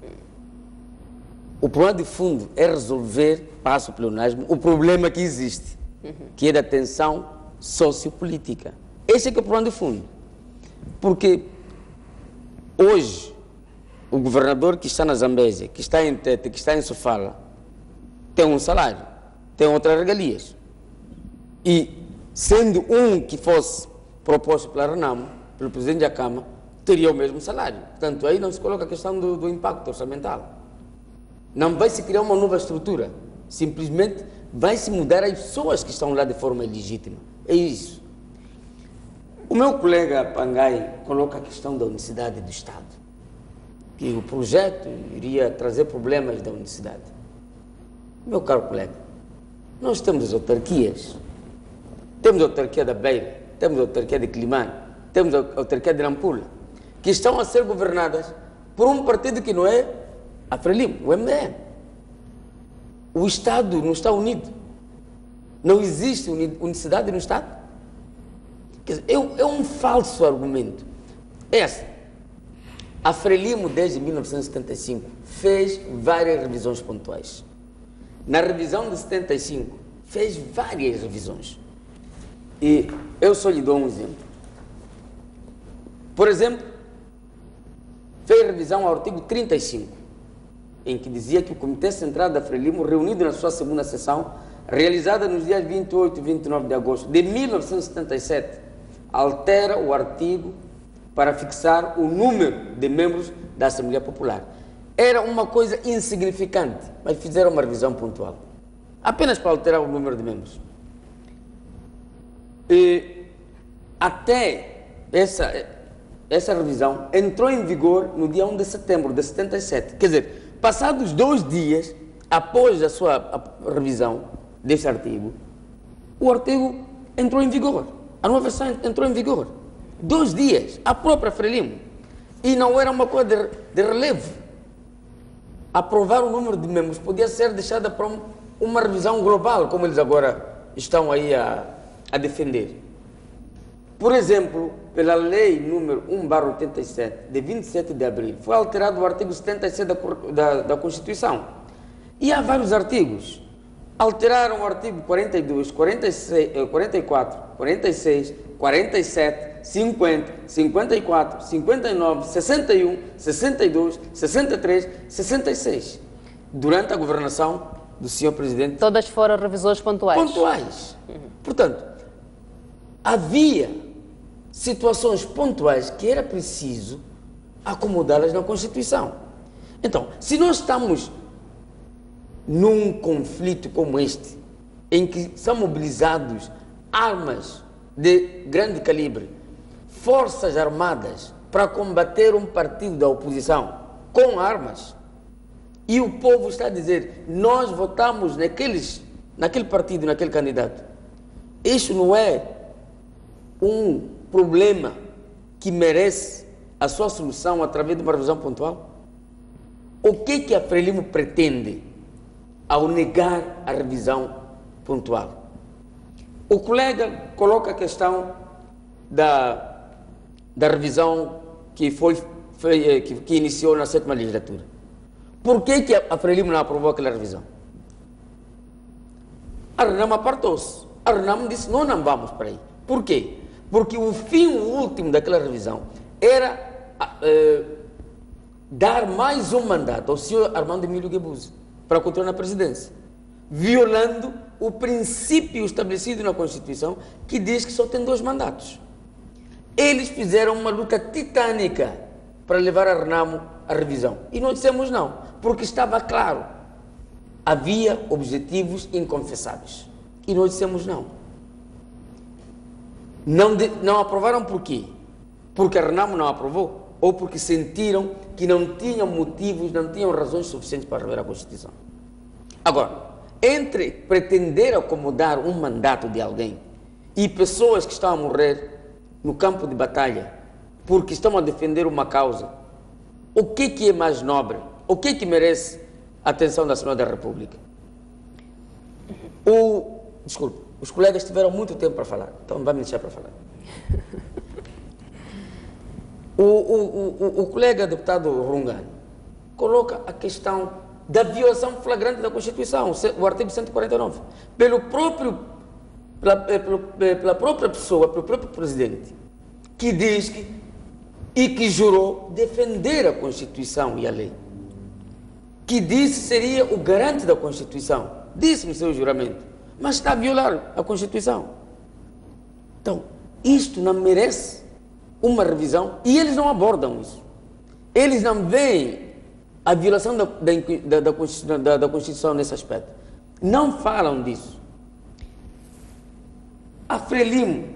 O problema de fundo é resolver, passo pelo pleonasmo, o problema que existe, uhum. que é da tensão sociopolítica. Esse é que é o problema de fundo. Porque hoje, o governador que está na Zambésia, que está em Tete, que está em Sofala, tem um salário, tem outras regalias. E, sendo um que fosse proposto pela Renamo, pelo presidente da Câmara, teria o mesmo salário. Portanto, aí não se coloca a questão do, do impacto orçamental. Não vai se criar uma nova estrutura. Simplesmente vai se mudar as pessoas que estão lá de forma ilegítima. É isso. O meu colega Pangai coloca a questão da unicidade do Estado. Que o projeto iria trazer problemas da unicidade. Meu caro colega, nós temos as autarquias. Temos a autarquia da Beira, temos a autarquia de Climane, temos a autarquia de Nampula, que estão a ser governadas por um partido que não é a Frelimo, o M D M. O Estado não está unido. Não existe unicidade no Estado. Quer dizer, é, é um falso argumento. Essa. A Frelimo, desde mil novecentos e setenta e cinco, fez várias revisões pontuais. Na revisão de setenta e cinco, fez várias revisões. E eu só lhe dou um exemplo. Por exemplo, fez revisão ao artigo trinta e cinco, em que dizia que o Comitê Central da Frelimo, reunido na sua segunda sessão, realizada nos dias vinte e oito e vinte e nove de agosto de mil novecentos e setenta e sete, altera o artigo para fixar o número de membros da Assembleia Popular. Era uma coisa insignificante, mas fizeram uma revisão pontual, apenas para alterar o número de membros. E até essa, essa revisão entrou em vigor no dia um de setembro de setenta e sete. Quer dizer, passados dois dias após a sua a revisão desse artigo, o artigo entrou em vigor. A nova versão entrou em vigor. Dois dias, a própria Frelimo. E não era uma coisa de, de relevo. Aprovar o número de membros podia ser deixada para um, uma revisão global, como eles agora estão aí a, a defender. Por exemplo, pela lei número um barra oitenta e sete, de vinte e sete de abril, foi alterado o artigo setenta e seis da, da, da Constituição. E há vários artigos. Alteraram o artigo quarenta e dois, quarenta e seis, quarenta e quatro, quarenta e seis, quarenta e sete, cinquenta, cinquenta e quatro, cinquenta e nove, sessenta e um, sessenta e dois, sessenta e três, sessenta e seis. Durante a governação do senhor presidente. Todas foram revisões pontuais. Pontuais. Uhum. Portanto, havia situações pontuais que era preciso acomodá-las na Constituição. Então, se nós estamos num conflito como este, em que são mobilizados armas de grande calibre, forças armadas para combater um partido da oposição com armas, e o povo está a dizer, nós votamos naqueles, naquele partido, naquele candidato, isso não é um problema que merece a sua solução através de uma revisão pontual? O que que a Frelimo pretende ao negar a revisão pontual? O colega coloca a questão da, da revisão que, foi, foi, que, que iniciou na sétima legislatura. Por que que a Frelimo não aprovou aquela revisão? A Renamo apartou-se. A Renamo disse, não, não vamos para aí. Por quê? Porque o fim último daquela revisão era uh, dar mais um mandato ao senhor Armando Emílio Guebuza para continuar na presidência, violando o princípio estabelecido na Constituição, que diz que só tem dois mandatos. Eles fizeram uma luta titânica para levar a Renamo à revisão. E nós dissemos não, porque estava claro, havia objetivos inconfessáveis. E nós dissemos não. Não, de, não aprovaram por quê? Porque a Renamo não aprovou? Ou porque sentiram que não tinham motivos, não tinham razões suficientes para rever a Constituição. Agora, entre pretender acomodar um mandato de alguém e pessoas que estão a morrer no campo de batalha porque estão a defender uma causa, o que que é mais nobre? O que que merece a atenção da Assembleia da República? O, desculpe, os colegas tiveram muito tempo para falar, então vai me deixar para falar. O, o, o, o colega deputado Rungano coloca a questão da violação flagrante da Constituição, o artigo cento e quarenta e nove, pelo próprio pela, pela, pela própria pessoa, pelo próprio presidente, que diz que, e que jurou defender a Constituição e a lei, que disse seria o garante da Constituição, disse no seu juramento, mas está a violar a Constituição. Então, isto não merece uma revisão e eles não abordam isso. Eles não veem a violação da, da, da, Constituição, da, da Constituição nesse aspecto. Não falam disso. A Frelimo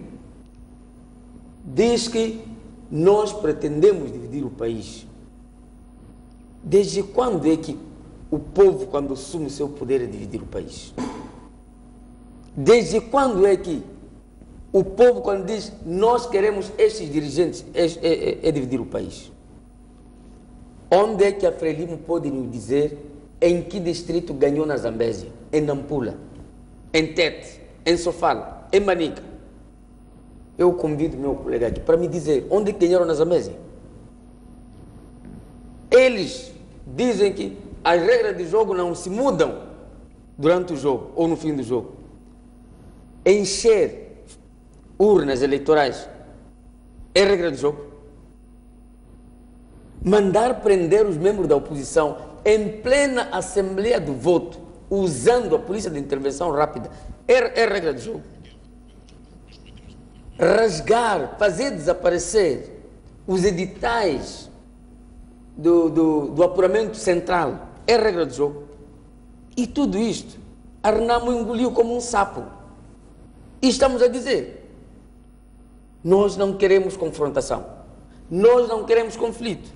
diz que nós pretendemos dividir o país. Desde quando é que o povo, quando assume o seu poder, é dividir o país? Desde quando é que o povo, quando diz nós queremos estes dirigentes, é, é, é dividir o país? Onde é que a Frelimo pode nos dizer em que distrito ganhou na Zambésia? Em Nampula, em Tete, em Sofala, em Manica. Eu convido meu colega aqui para me dizer onde ganharam na Zambésia. Eles dizem que as regras de jogo não se mudam durante o jogo ou no fim do jogo. Encher urnas eleitorais é regra de jogo. Mandar prender os membros da oposição em plena assembleia do voto, usando a polícia de intervenção rápida, é, é regra de jogo. Rasgar, fazer desaparecer os editais do, do, do apuramento central, é regra de jogo. E tudo isto, a Renamo engoliu como um sapo. E estamos a dizer, nós não queremos confrontação, nós não queremos conflito.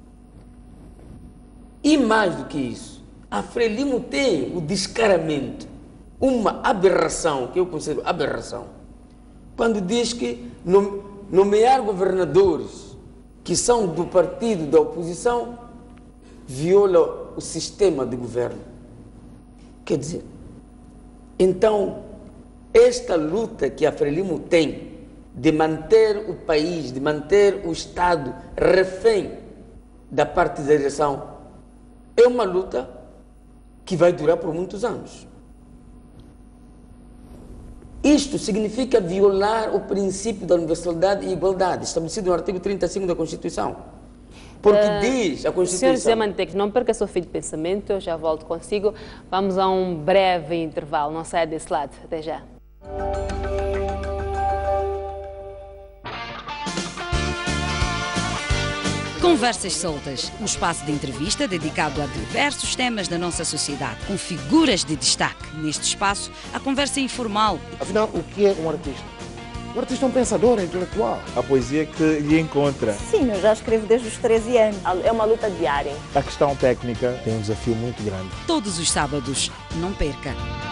E mais do que isso, a Frelimo tem o descaramento, uma aberração, que eu considero aberração, quando diz que nomear governadores que são do partido da oposição viola o sistema de governo. Quer dizer, então, esta luta que a Frelimo tem de manter o país, de manter o Estado refém da partidarização, é uma luta que vai durar por muitos anos. Isto significa violar o princípio da universalidade e igualdade, estabelecido no artigo trinta e cinco da Constituição. Porque uh, diz a Constituição... senhor José Mantec, não perca seu fio de pensamento, eu já volto consigo. Vamos a um breve intervalo, não saia desse lado. Até já. Conversas Soltas, um espaço de entrevista dedicado a diversos temas da nossa sociedade, com figuras de destaque. Neste espaço, a conversa é informal. Afinal, o que é um artista? O artista é um pensador, é intelectual. A poesia que lhe encontra. Sim, eu já escrevo desde os treze anos. É uma luta diária. A questão técnica tem um desafio muito grande. Todos os sábados, não perca.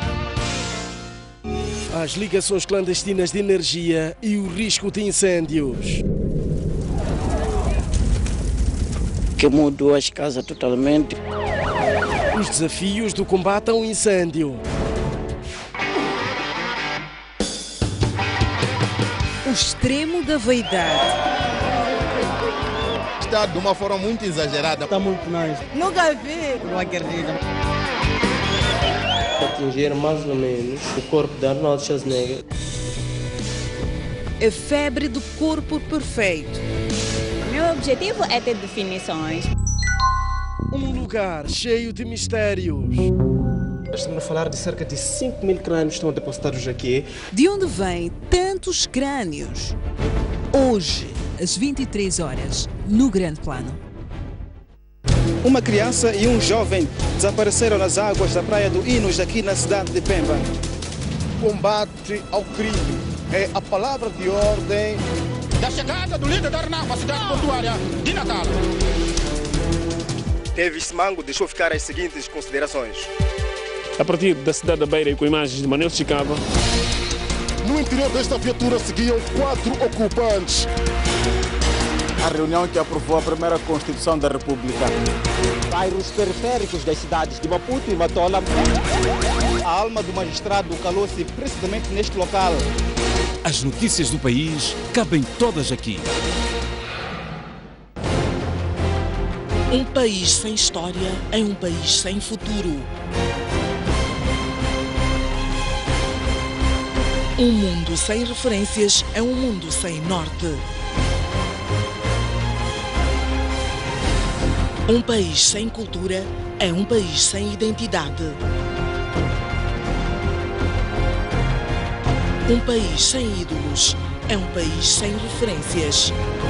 As ligações clandestinas de energia e o risco de incêndios. Que mudou as casas totalmente. Os desafios do combate ao incêndio. O extremo da vaidade. Está de uma forma muito exagerada. Está muito nice. Nunca vi. Não acredito. Atingir mais ou menos o corpo da Arnold Schwarzenegger. A febre do corpo perfeito. Meu objetivo é ter definições. Um lugar cheio de mistérios. Estamos a falar de cerca de cinco mil crânios que estão depositados aqui. De onde vêm tantos crânios? Hoje, às vinte e três horas, no Grande Plano. Uma criança e um jovem desapareceram nas águas da Praia do Inos, aqui na cidade de Pemba. Combate ao crime é a palavra de ordem da chegada do líder da Renamo à cidade portuária de Natal. Davis Mango deixou ficar as seguintes considerações. A partir da cidade da Beira e com imagens de Manel Chicava. No interior desta viatura seguiam quatro ocupantes. A reunião que aprovou a primeira Constituição da República. Bairros periféricos das cidades de Maputo e Matola. A alma do magistrado calou-se precisamente neste local. As notícias do país cabem todas aqui. Um país sem história é um país sem futuro. Um mundo sem referências é um mundo sem norte. Um país sem cultura é um país sem identidade. Um país sem ídolos é um país sem referências.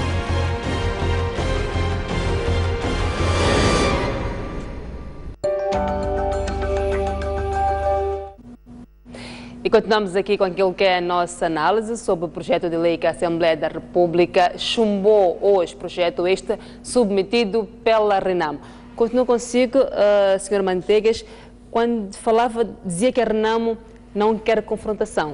E continuamos aqui com aquilo que é a nossa análise sobre o projeto de lei que a Assembleia da República chumbou hoje, projeto este submetido pela RENAM. Continuo consigo, uh, senhor Manteigas, quando falava, dizia que a RENAM não quer confrontação.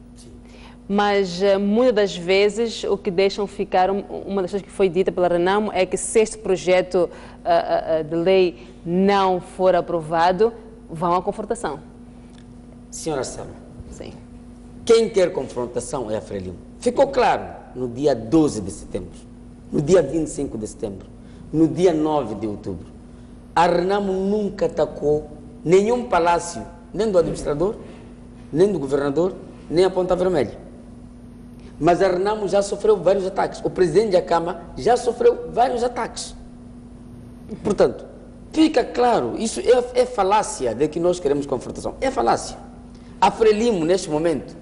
Mas uh, muitas das vezes o que deixam ficar, uma das coisas que foi dita pela RENAM é que se este projeto uh, uh, de lei não for aprovado, vão à confrontação. Senhora Selma, sim. Quem quer confrontação é a Frelimo. Ficou claro no dia doze de setembro, no dia vinte e cinco de setembro, no dia nove de outubro. A RENAM nunca atacou nenhum palácio, nem do administrador, nem do governador, nem a Ponta Vermelha. Mas a RENAM já sofreu vários ataques. O presidente da Câmara já sofreu vários ataques. Portanto, fica claro, isso é, é falácia de que nós queremos confrontação. É falácia. A Frelimo, neste momento,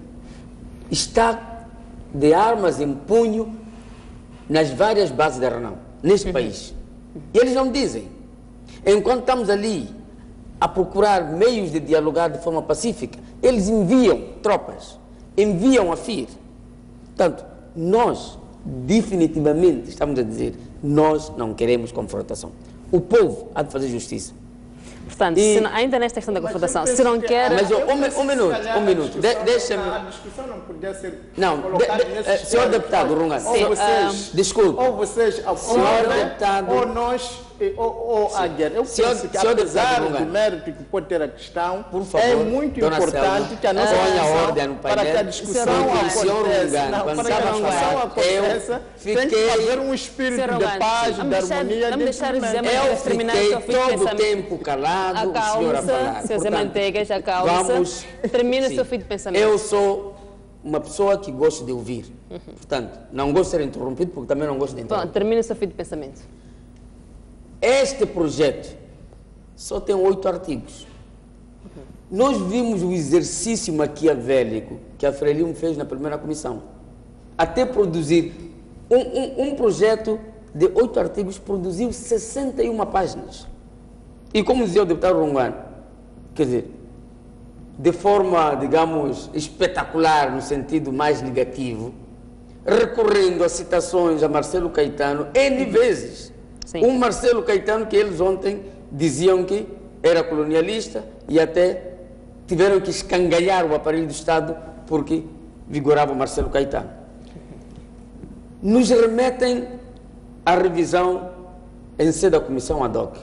está de armas em punho nas várias bases da RENAM, neste país. E eles não dizem. Enquanto estamos ali a procurar meios de dialogar de forma pacífica, eles enviam tropas, enviam a F I R. Portanto, nós, definitivamente, estamos a dizer, nós não queremos confrontação. O povo há de fazer justiça. Portanto, e, se não, ainda nesta questão da confrontação, se não quer... Mas um, um, um minuto, um minuto, de, deixa-me... A discussão não podia ser não, colocada de, de, nesse senhor deputado Runga, ou vocês, um, desculpe. Ou vocês senhor deputado, ou nós, ou, ou a guerra. Eu senhor, penso que senhor apesar do mérito que pode ter a questão, por favor, é muito importante Selma, que a nossa ponha ordem no painel, para que a discussão aconteça, não, para que a discussão aconteça, tem que haver um espírito de paz, de harmonia. Eu fiquei todo o tempo calado, o senhor a falar. Senhor Zé Manteigas, a causa, termina o seu fio de pensamento. Eu sou uma pessoa que gosto de ouvir, uhum. Portanto, não gosto de ser interrompido, porque também não gosto de interromper. Bom, termina o seu fio de pensamento. Este projeto só tem oito artigos. Uhum. Nós vimos o exercício maquiavélico que a Frelimo fez na primeira comissão. Até produzir um, um, um projeto de oito artigos, produziu sessenta e uma páginas. E como dizia o deputado Rongano, quer dizer, de forma, digamos, espetacular, no sentido mais negativo, recorrendo a citações a Marcelo Caetano N vezes. Sim. Um Marcelo Caetano que eles ontem diziam que era colonialista e até tiveram que escangalhar o aparelho do Estado porque vigorava o Marcelo Caetano. Nos remetem à revisão em sede da comissão ad hoc.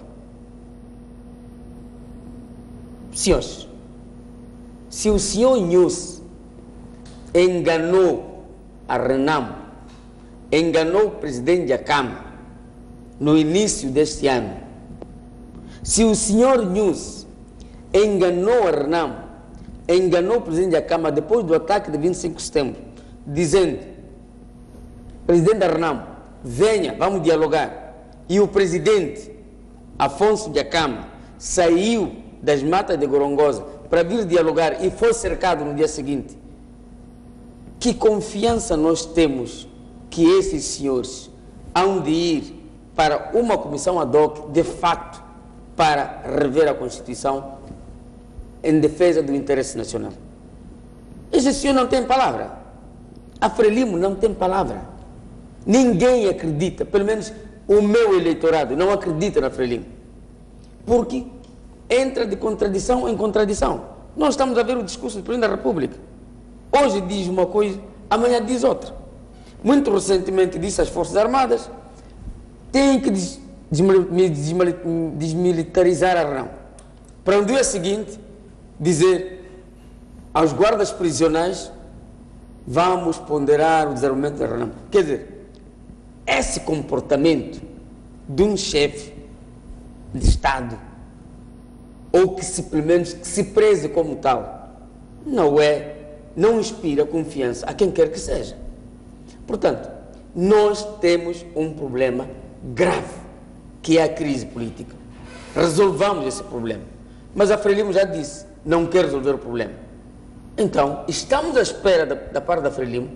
Senhores, se o senhor Nhus enganou a RENAM, enganou o presidente da Câmara no início deste ano, se o senhor Nhus enganou a RENAM, enganou o presidente da Câmara depois do ataque de vinte e cinco de setembro, dizendo, presidente da RENAM, venha, vamos dialogar, e o presidente Afonso da Câmara saiu das matas de Gorongosa para vir dialogar e foi cercado no dia seguinte, que confiança nós temos que esses senhores hão de ir para uma comissão ad hoc, de facto, para rever a Constituição em defesa do interesse nacional? Esse senhor não tem palavra. A Frelimo não tem palavra. Ninguém acredita, pelo menos o meu eleitorado não acredita na Frelimo, porque entra de contradição em contradição. Nós estamos a ver o discurso do presidente da República. Hoje diz uma coisa, amanhã diz outra. Muito recentemente disse às Forças Armadas têm que des desmilitarizar a RENAM. Para no dia seguinte dizer aos guardas prisionais vamos ponderar o desarmamento da RENAM. Quer dizer, esse comportamento de um chefe de Estado, ou que se, pelo menos, que se preze como tal, não é não inspira confiança a quem quer que seja. Portanto, nós temos um problema grave, que é a crise política. Resolvamos esse problema. Mas a Frelimo já disse, não quer resolver o problema. Então, estamos à espera da, da parte da Frelimo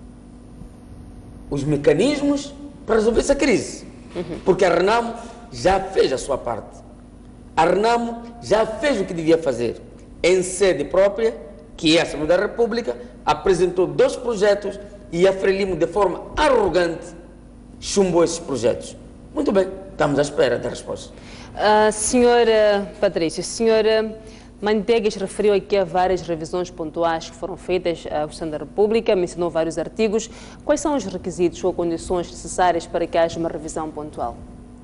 os mecanismos para resolver essa crise. Uhum. Porque a Renamo já fez a sua parte. A Renamo já fez o que devia fazer. Em sede própria, que é a Assembleia da República, apresentou dois projetos e a Frelimo, de forma arrogante, chumbou esses projetos. Muito bem, estamos à espera da resposta. Uh, senhora Patrícia, a senhora Mantegas referiu aqui a várias revisões pontuais que foram feitas à Constituição da República, mencionou vários artigos. Quais são os requisitos ou condições necessárias para que haja uma revisão pontual?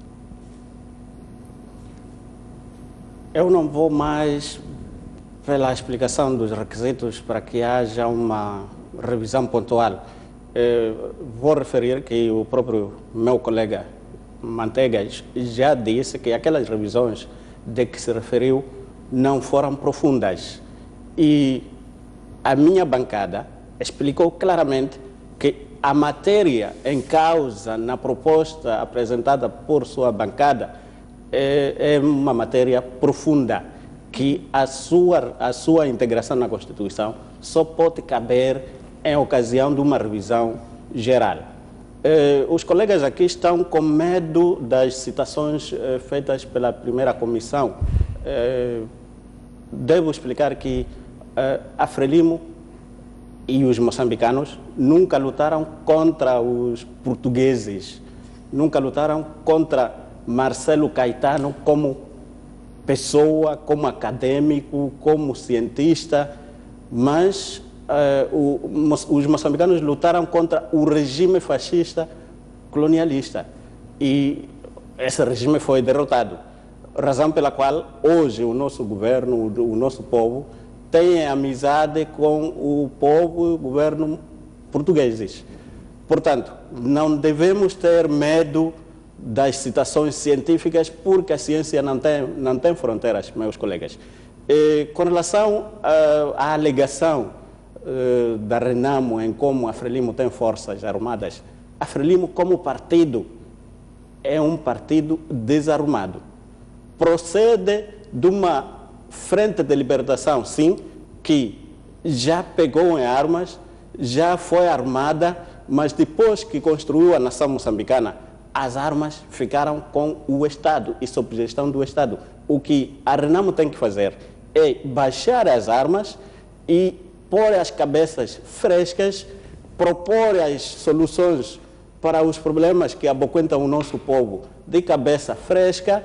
Eu não vou mais pela explicação dos requisitos para que haja uma revisão pontual. Eu vou referir que o próprio meu colega Mantegas já disse que aquelas revisões de que se referiu não foram profundas. E a minha bancada explicou claramente que a matéria em causa na proposta apresentada por sua bancada é, é uma matéria profunda, que a sua, a sua integração na Constituição só pode caber em ocasião de uma revisão geral. Eh, os colegas aqui estão com medo das citações eh, feitas pela primeira comissão. Eh, devo explicar que eh, a Frelimo e os moçambicanos nunca lutaram contra os portugueses, nunca lutaram contra Marcelo Caetano como pessoa, como acadêmico, como cientista, mas uh, o, os moçambicanos lutaram contra o regime fascista colonialista e esse regime foi derrotado, razão pela qual hoje o nosso governo, o, o nosso povo, tem amizade com o povo e o governo portugueses. Portanto, não devemos ter medo das citações científicas, porque a ciência não tem, não tem fronteiras, meus colegas. E, com relação à alegação uh, da Renamo em como a Frelimo tem forças armadas, a Frelimo, como partido, é um partido desarmado. Procede de uma frente de libertação, sim, que já pegou em armas, já foi armada, mas depois que construiu a nação moçambicana, as armas ficaram com o Estado e sob gestão do Estado. O que a Renamo tem que fazer é baixar as armas e pôr as cabeças frescas, propor as soluções para os problemas que aboquentam o nosso povo de cabeça fresca,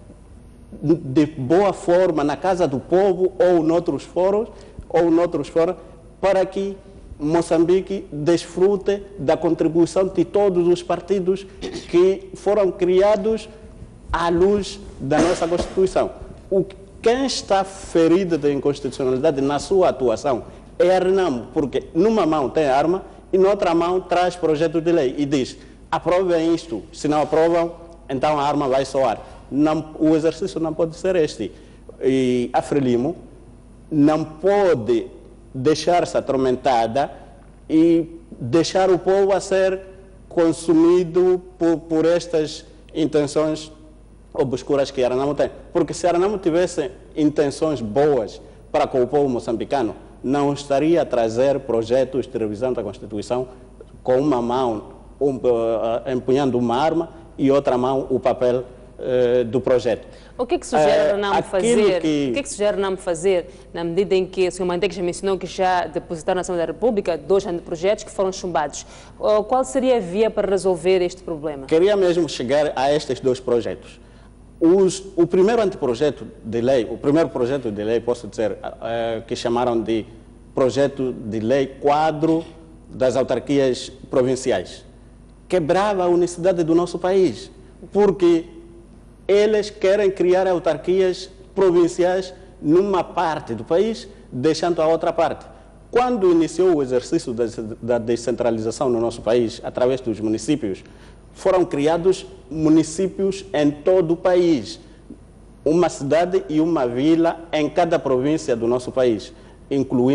de boa forma, na casa do povo ou noutros fóruns, ou noutros fóruns, para que Moçambique desfrute da contribuição de todos os partidos que foram criados à luz da nossa Constituição. O, quem está ferido de inconstitucionalidade na sua atuação é a Renamo, porque numa mão tem arma e na outra mão traz projeto de lei e diz: aprovem isto, se não aprovam, então a arma vai soar. Não, o exercício não pode ser este. E a Frelimo não pode deixar-se atormentada e deixar o povo a ser consumido por, por estas intenções obscuras que a Renamo tem. Porque se a Renamo tivesse intenções boas para com o povo moçambicano, não estaria a trazer projetos de revisão da Constituição com uma mão um, uh, empunhando uma arma e outra mão o papel uh, do projeto. O que é que sugere a Renamo fazer? Que... O que é que sugere a Renamo fazer na medida em que o senhor Mantegas já mencionou que já depositaram na Assembleia da República dois anteprojetos que foram chumbados? Qual seria a via para resolver este problema? Queria mesmo chegar a estes dois projetos. Os, o primeiro anteprojeto de lei, o primeiro projeto de lei, posso dizer, uh, que chamaram de projeto de lei quadro das autarquias provinciais, quebrava a unicidade do nosso país, porque eles querem criar autarquias provinciais numa parte do país, deixando a outra parte. Quando iniciou o exercício da descentralização no nosso país, através dos municípios, foram criados municípios em todo o país, uma cidade e uma vila em cada província do nosso país, incluindo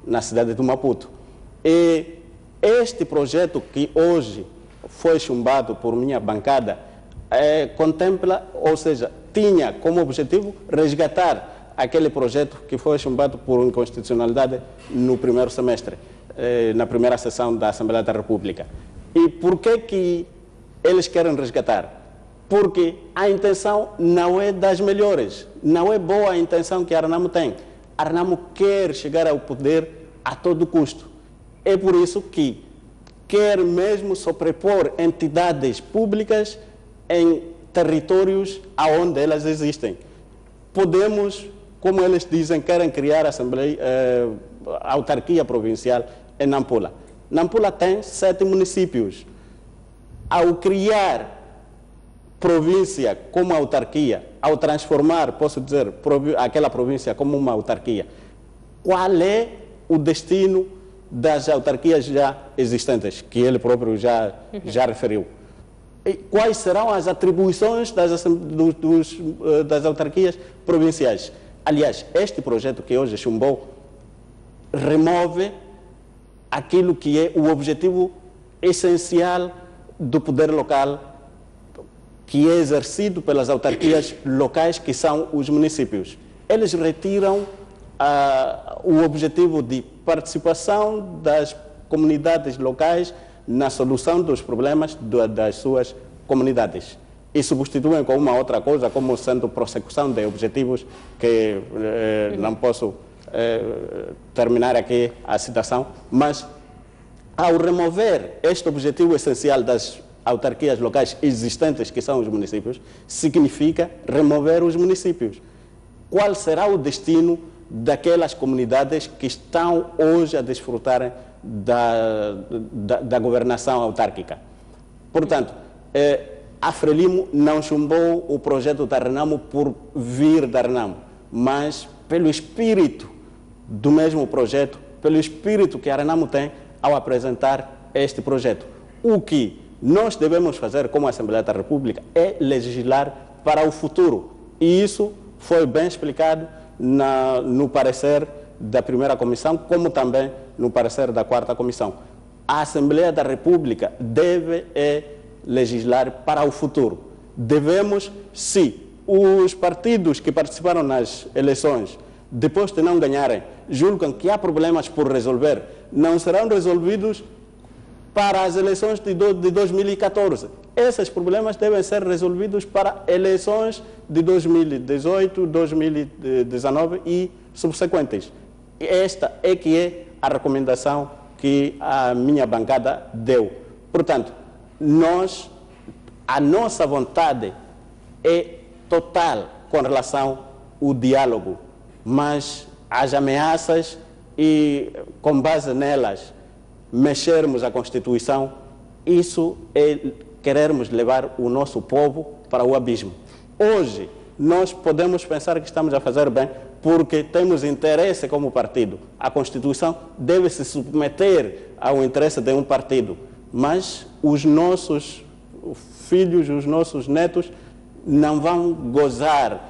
na cidade de Maputo. E este projeto que hoje foi chumbado por minha bancada é, contempla, ou seja, tinha como objetivo resgatar aquele projeto que foi chumbado por inconstitucionalidade no primeiro semestre, eh, na primeira sessão da Assembleia da República. E por que que eles querem resgatar? Porque a intenção não é das melhores, não é boa a intenção que a Renamo tem. A Renamo quer chegar ao poder a todo custo. É por isso que quer mesmo sobrepor entidades públicas em territórios onde elas existem. Podemos, como eles dizem, querem criar a Assembleia, eh, a autarquia provincial em Nampula. Nampula tem sete municípios. Ao criar província como autarquia, ao transformar, posso dizer, aquela província como uma autarquia, qual é o destino das autarquias já existentes, que ele próprio já, já referiu? E quais serão as atribuições das, dos, dos, das autarquias provinciais? Aliás, este projeto que hoje chumbou remove aquilo que é o objetivo essencial do poder local, que é exercido pelas autarquias locais, que são os municípios. Eles retiram ah, o objetivo de participação das comunidades locais na solução dos problemas do, das suas comunidades e substituem com uma outra coisa, como sendo prossecução de objetivos que eh, não posso eh, terminar aqui a citação, mas ao remover este objetivo essencial das autarquias locais existentes, que são os municípios, significa remover os municípios. Qual será o destino daquelas comunidades que estão hoje a desfrutarem da, da, da governação autárquica? Portanto, eh, a Frelimo não chumbou o projeto da Renamo por vir da Renamo, mas pelo espírito do mesmo projeto, pelo espírito que a Renamo tem ao apresentar este projeto. O que nós devemos fazer como Assembleia da República é legislar para o futuro. E isso foi bem explicado na, no parecer da primeira comissão, como também no parecer da quarta comissão. A Assembleia da República deve é, legislar para o futuro. Devemos, se os partidos que participaram nas eleições, depois de não ganharem, julgam que há problemas por resolver, não serão resolvidos para as eleições de dois mil e quatorze. Esses problemas devem ser resolvidos para eleições de dois mil e dezoito, dois mil e dezenove e subsequentes. Esta é que é a recomendação que a minha bancada deu. Portanto, nós, a nossa vontade é total com relação ao diálogo, mas as ameaças e, com base nelas, mexermos a Constituição, isso é querermos levar o nosso povo para o abismo. Hoje, nós podemos pensar que estamos a fazer bem porque temos interesse como partido. A Constituição deve se submeter ao interesse de um partido, mas os nossos filhos, os nossos netos não vão gozar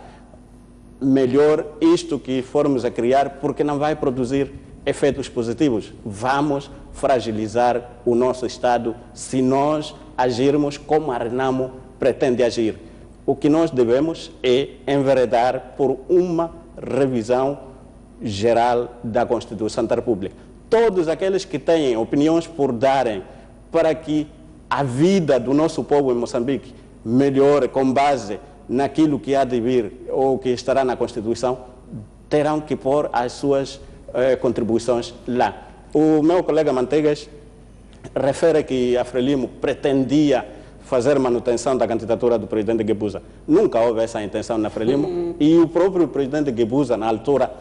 melhor isto que formos a criar, porque não vai produzir efeitos positivos. Vamos fragilizar o nosso Estado se nós agirmos como a Renamo pretende agir. O que nós devemos é enveredar por uma revisão geral da Constituição da República. Todos aqueles que têm opiniões por darem para que a vida do nosso povo em Moçambique melhore com base naquilo que há de vir ou que estará na Constituição, terão que pôr as suas eh, contribuições lá. O meu colega Manteigas refere que a Frelimo pretendia fazer manutenção da candidatura do presidente Guebuza. Nunca houve essa intenção na Frelimo uhum. E o próprio presidente Guebuza, na altura,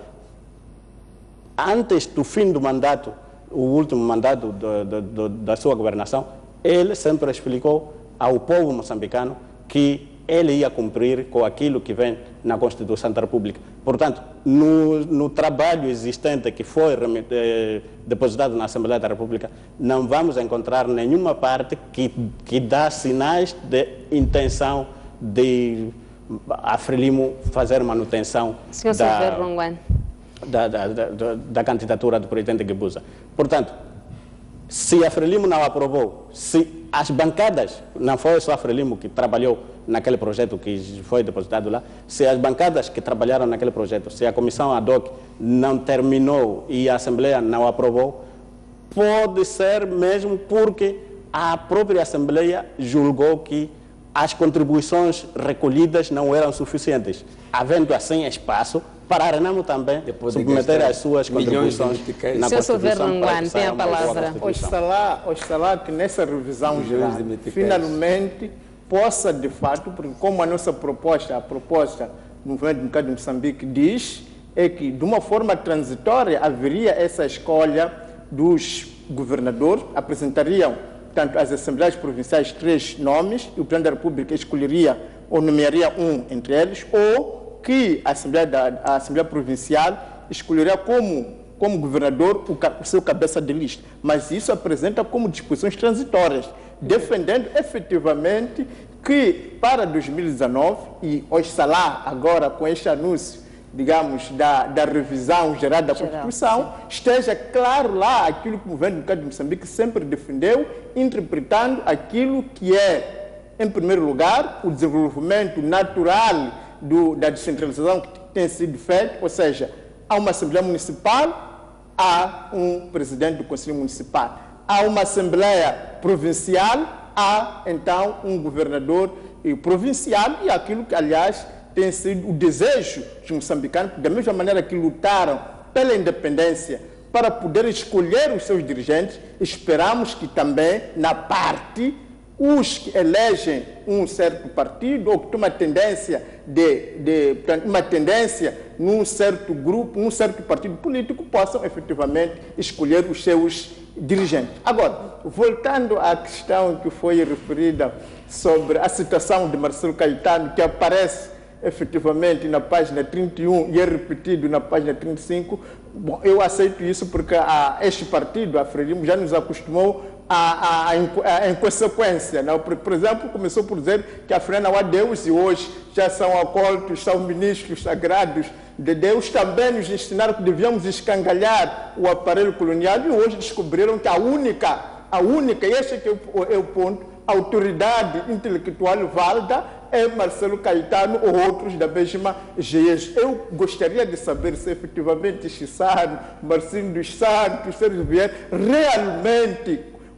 antes do fim do mandato, o último mandato do, do, do, da sua governação, ele sempre explicou ao povo moçambicano que ele ia cumprir com aquilo que vem na Constituição da República. Portanto, no, no trabalho existente que foi eh, depositado na Assembleia da República, não vamos encontrar nenhuma parte que, que dá sinais de intenção de a Frelimo fazer manutenção Senhor da... Silveiro Longuane. da, da, da, da candidatura do presidente Guebuza. Portanto, se a Frelimo não aprovou, se as bancadas, não foi só a Frelimo que trabalhou naquele projeto que foi depositado lá, se as bancadas que trabalharam naquele projeto, se a comissão ad hoc não terminou e a Assembleia não aprovou, pode ser mesmo porque a própria Assembleia julgou que as contribuições recolhidas não eram suficientes, havendo assim espaço para a Renamo também Depois submeter de as suas contribuições na Constituição. Para tem a palavra. Oxalá, oxalá que nessa revisão geral finalmente possa de fato, porque como a nossa proposta, a proposta do governo de Moçambique diz, é que de uma forma transitória haveria essa escolha dos governadores, apresentariam tanto as Assembleias Provinciais três nomes, e o Presidente da República escolheria ou nomearia um entre eles, ou que a Assembleia, da, a Assembleia Provincial escolheria como, como governador o, o seu cabeça de lista. Mas isso apresenta como disposições transitórias, defendendo efetivamente que para dois mil e dezenove, e oxalá agora com este anúncio, digamos, da, da revisão geral da Constituição, esteja claro lá aquilo que o governo de Moçambique sempre defendeu, interpretando aquilo que é, em primeiro lugar, o desenvolvimento natural do, da descentralização que tem sido feita, ou seja, há uma Assembleia Municipal, há um presidente do Conselho Municipal, há uma Assembleia Provincial, há, então, um governador provincial, e aquilo que, aliás, tem sido o desejo dos moçambicanos, da mesma maneira que lutaram pela independência para poder escolher os seus dirigentes, esperamos que também, na parte, os que elegem um certo partido ou que têm uma tendência, de, de, uma tendência num certo grupo, num certo partido político, possam efetivamente escolher os seus dirigentes. Agora, voltando à questão que foi referida sobre a citação de Marcelo Caetano, que aparece efetivamente na página trinta e um e é repetido na página trinta e cinco, bom, eu aceito isso porque a, este partido, a Frelimo, já nos acostumou a, a, a, a, em consequência. Não? Por, por exemplo, começou por dizer que a Frelimo não há Deus e hoje já são acoltos, são ministros sagrados de Deus. Também nos ensinaram que devíamos escangalhar o aparelho colonial e hoje descobriram que a única, a única, e este é, que é, o, é o ponto, a autoridade intelectual válida é Marcelo Caetano ou outros da mesma GES. Eu gostaria de saber se efetivamente Chissano, Marcinho dos Santos, Sérgio Vieira realmente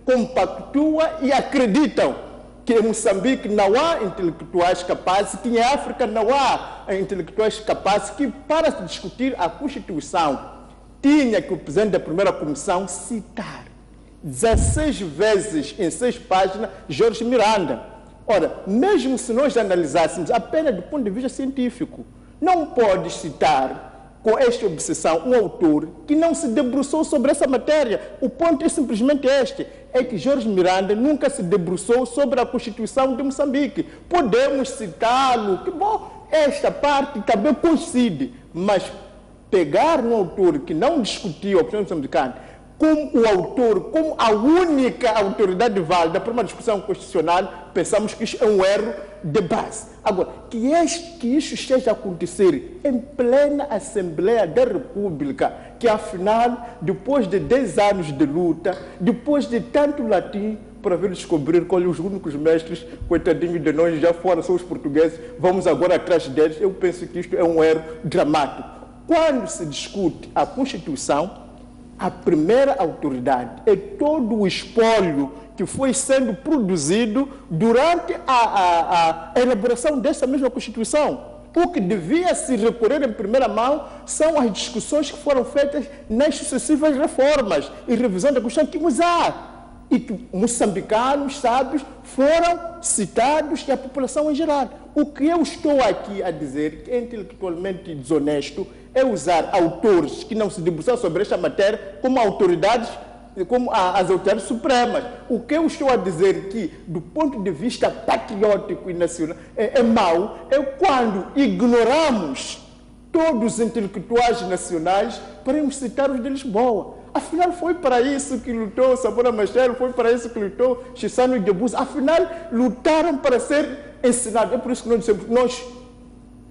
compactua e acreditam que em Moçambique não há intelectuais capazes, que em África não há intelectuais capazes, que para se discutir a Constituição tinha que o presidente da primeira comissão citar dezesseis vezes em seis páginas Jorge Miranda. Ora, mesmo se nós analisássemos apenas do ponto de vista científico, não pode citar com esta obsessão um autor que não se debruçou sobre essa matéria. O ponto é simplesmente este, é que Jorge Miranda nunca se debruçou sobre a Constituição de Moçambique. Podemos citá-lo, que bom, esta parte também coincide, mas pegar um autor que não discutiu a opinião moçambicana como o autor, como a única autoridade válida para uma discussão constitucional, pensamos que isso é um erro de base. Agora, que, este, que isso esteja a acontecer em plena Assembleia da República, que afinal, depois de dez anos de luta, depois de tanto latim, para vir descobrir quais os únicos mestres, coitadinhos de nós, já fora são os portugueses, vamos agora atrás deles, eu penso que isto é um erro dramático. Quando se discute a Constituição, a primeira autoridade é todo o espólio que foi sendo produzido durante a, a, a elaboração dessa mesma Constituição. O que devia se recorrer em primeira mão são as discussões que foram feitas nas sucessivas reformas e revisão da Constituição que usar. E que moçambicanos, sábios, foram citados e a população em geral. O que eu estou aqui a dizer, que é intelectualmente desonesto, é usar autores que não se debruçaram sobre esta matéria como autoridades, como as autoridades supremas. O que eu estou a dizer que, do ponto de vista patriótico e nacional, é, é mau, é quando ignoramos todos os intelectuais nacionais para irmos citar os de Lisboa. Afinal, foi para isso que lutou Sabora Machel, foi para isso que lutou Chissano e Guebuza. Afinal, lutaram para ser ensinados. É por isso que nós dissemos, nós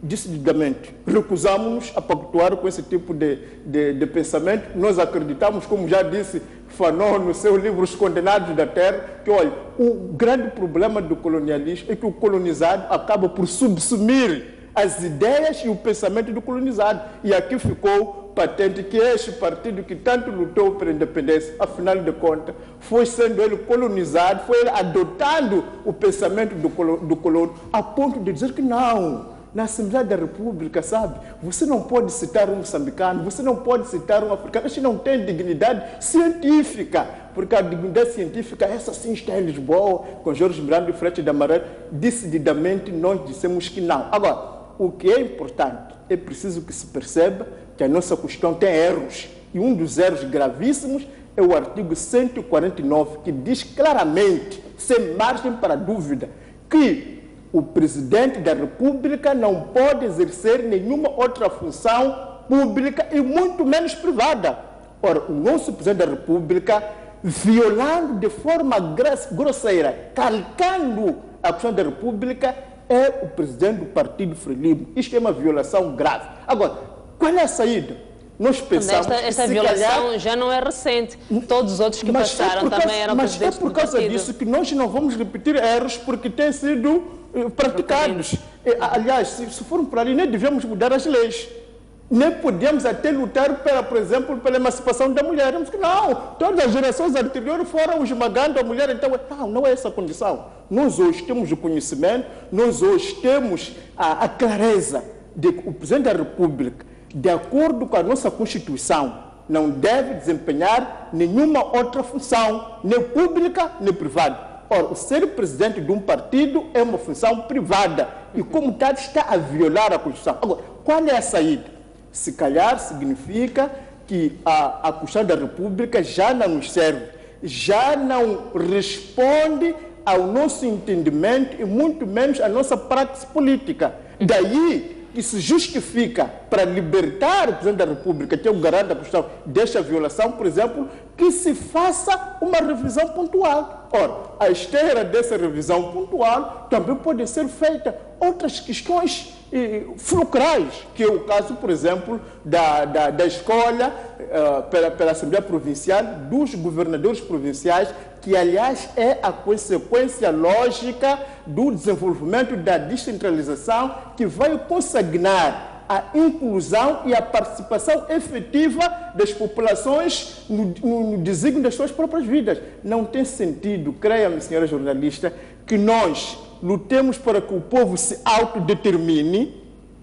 decididamente, recusamos-nos a pactuar com esse tipo de, de, de pensamento. Nós acreditamos, como já disse Fanon no seu livro Os Condenados da Terra, que, olha, o grande problema do colonialismo é que o colonizado acaba por subsumir as ideias e o pensamento do colonizado. E aqui ficou patente que este partido que tanto lutou pela independência, afinal de contas, foi sendo ele colonizado, foi ele adotando o pensamento do, colo, do colono, a ponto de dizer que não. Na Assembleia da República, sabe, você não pode citar um moçambicano, você não pode citar um africano, este não tem dignidade científica, porque a dignidade científica, essa sim está em Lisboa, com Jorge Miranda e Frete da Amarela, decididamente nós dissemos que não. Agora, o que é importante, é preciso que se perceba que a nossa Constituição tem erros, e um dos erros gravíssimos é o artigo cento e quarenta e nove, que diz claramente, sem margem para dúvida, que o presidente da República não pode exercer nenhuma outra função pública e muito menos privada. Ora, o nosso presidente da República, violando de forma grosseira, calcando a Constituição da República, é o presidente do Partido Frelimo. Isto é uma violação grave. Agora, qual é a saída? Nós pensamos esta, esta que violação calhar, já não é recente. Todos os outros que passaram é causa, também eram mas presidentes é por do causa partido. disso que nós não vamos repetir erros porque têm sido eh, praticados. E, aliás, se, se formos para ali, nem devemos mudar as leis. Nem podemos até lutar, pela, por exemplo, pela emancipação da mulher. Temos que não, todas as gerações anteriores foram esmagando a mulher, então não, não é essa a condição. Nós hoje temos o conhecimento, nós hoje temos a, a clareza de que o Presidente da República, de acordo com a nossa Constituição, não deve desempenhar nenhuma outra função, nem pública, nem privada. Ora, o ser presidente de um partido é uma função privada e, como tal, está a violar a Constituição. Agora, qual é a saída? Se calhar significa que a, a Constituição da República já não nos serve, já não responde ao nosso entendimento e muito menos à nossa prática política. Daí que se justifica para libertar o Presidente da República, que é o garante da Constituição, desta violação, por exemplo, que se faça uma revisão pontual. Ora, à esteira dessa revisão pontual também podem ser feitas outras questões eh, fulcrais, que é o caso, por exemplo, da, da, da escolha uh, pela, pela Assembleia Provincial dos governadores provinciais, que, aliás, é a consequência lógica do desenvolvimento da descentralização, que vai consagrar a inclusão e a participação efetiva das populações no, no, no desígnio das suas próprias vidas. Não tem sentido, creia-me, senhora jornalista, que nós lutemos para que o povo se autodetermine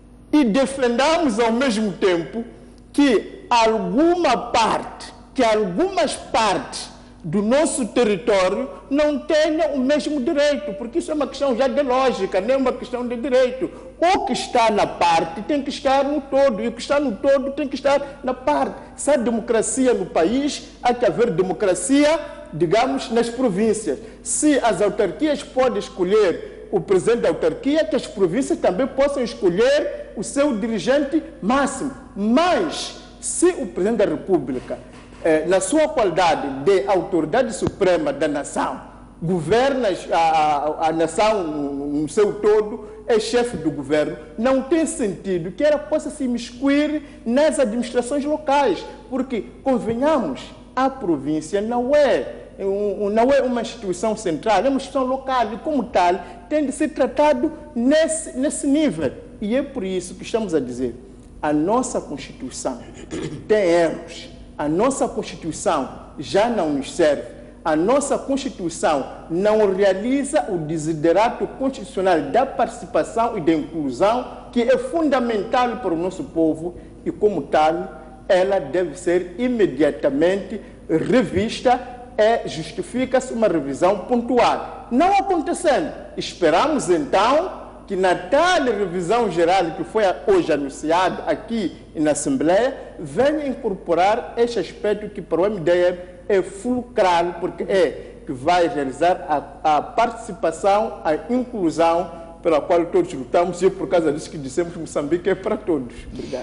e defendamos ao mesmo tempo que alguma parte, que algumas partes do nosso território não tenham o mesmo direito, porque isso é uma questão já de lógica, não é uma questão de direito. O que está na parte tem que estar no todo, e o que está no todo tem que estar na parte. Se há democracia no país, há que haver democracia, digamos, nas províncias. Se as autarquias podem escolher o presidente da autarquia, que as províncias também possam escolher o seu dirigente máximo. Mas, se o presidente da República, eh, na sua qualidade de autoridade suprema da nação, governa a, a, a nação no, no seu todo, é chefe do governo, não tem sentido que ela possa se imiscuir nas administrações locais, porque, convenhamos, a província não é, um, não é uma instituição central, é uma instituição local e, como tal, tem de ser tratado nesse, nesse nível. E é por isso que estamos a dizer, a nossa Constituição tem erros, a nossa Constituição já não nos serve. A nossa Constituição não realiza o desiderato constitucional da participação e da inclusão, que é fundamental para o nosso povo e, como tal, ela deve ser imediatamente revista e justifica-se uma revisão pontual. Não acontecendo, esperamos então que na tal revisão geral que foi hoje anunciada aqui na Assembleia, venha incorporar este aspecto que para o M D M é fulcral, porque é que vai realizar a, a participação, a inclusão pela qual todos lutamos, e é por causa disso que dissemos que Moçambique é para todos. Obrigado.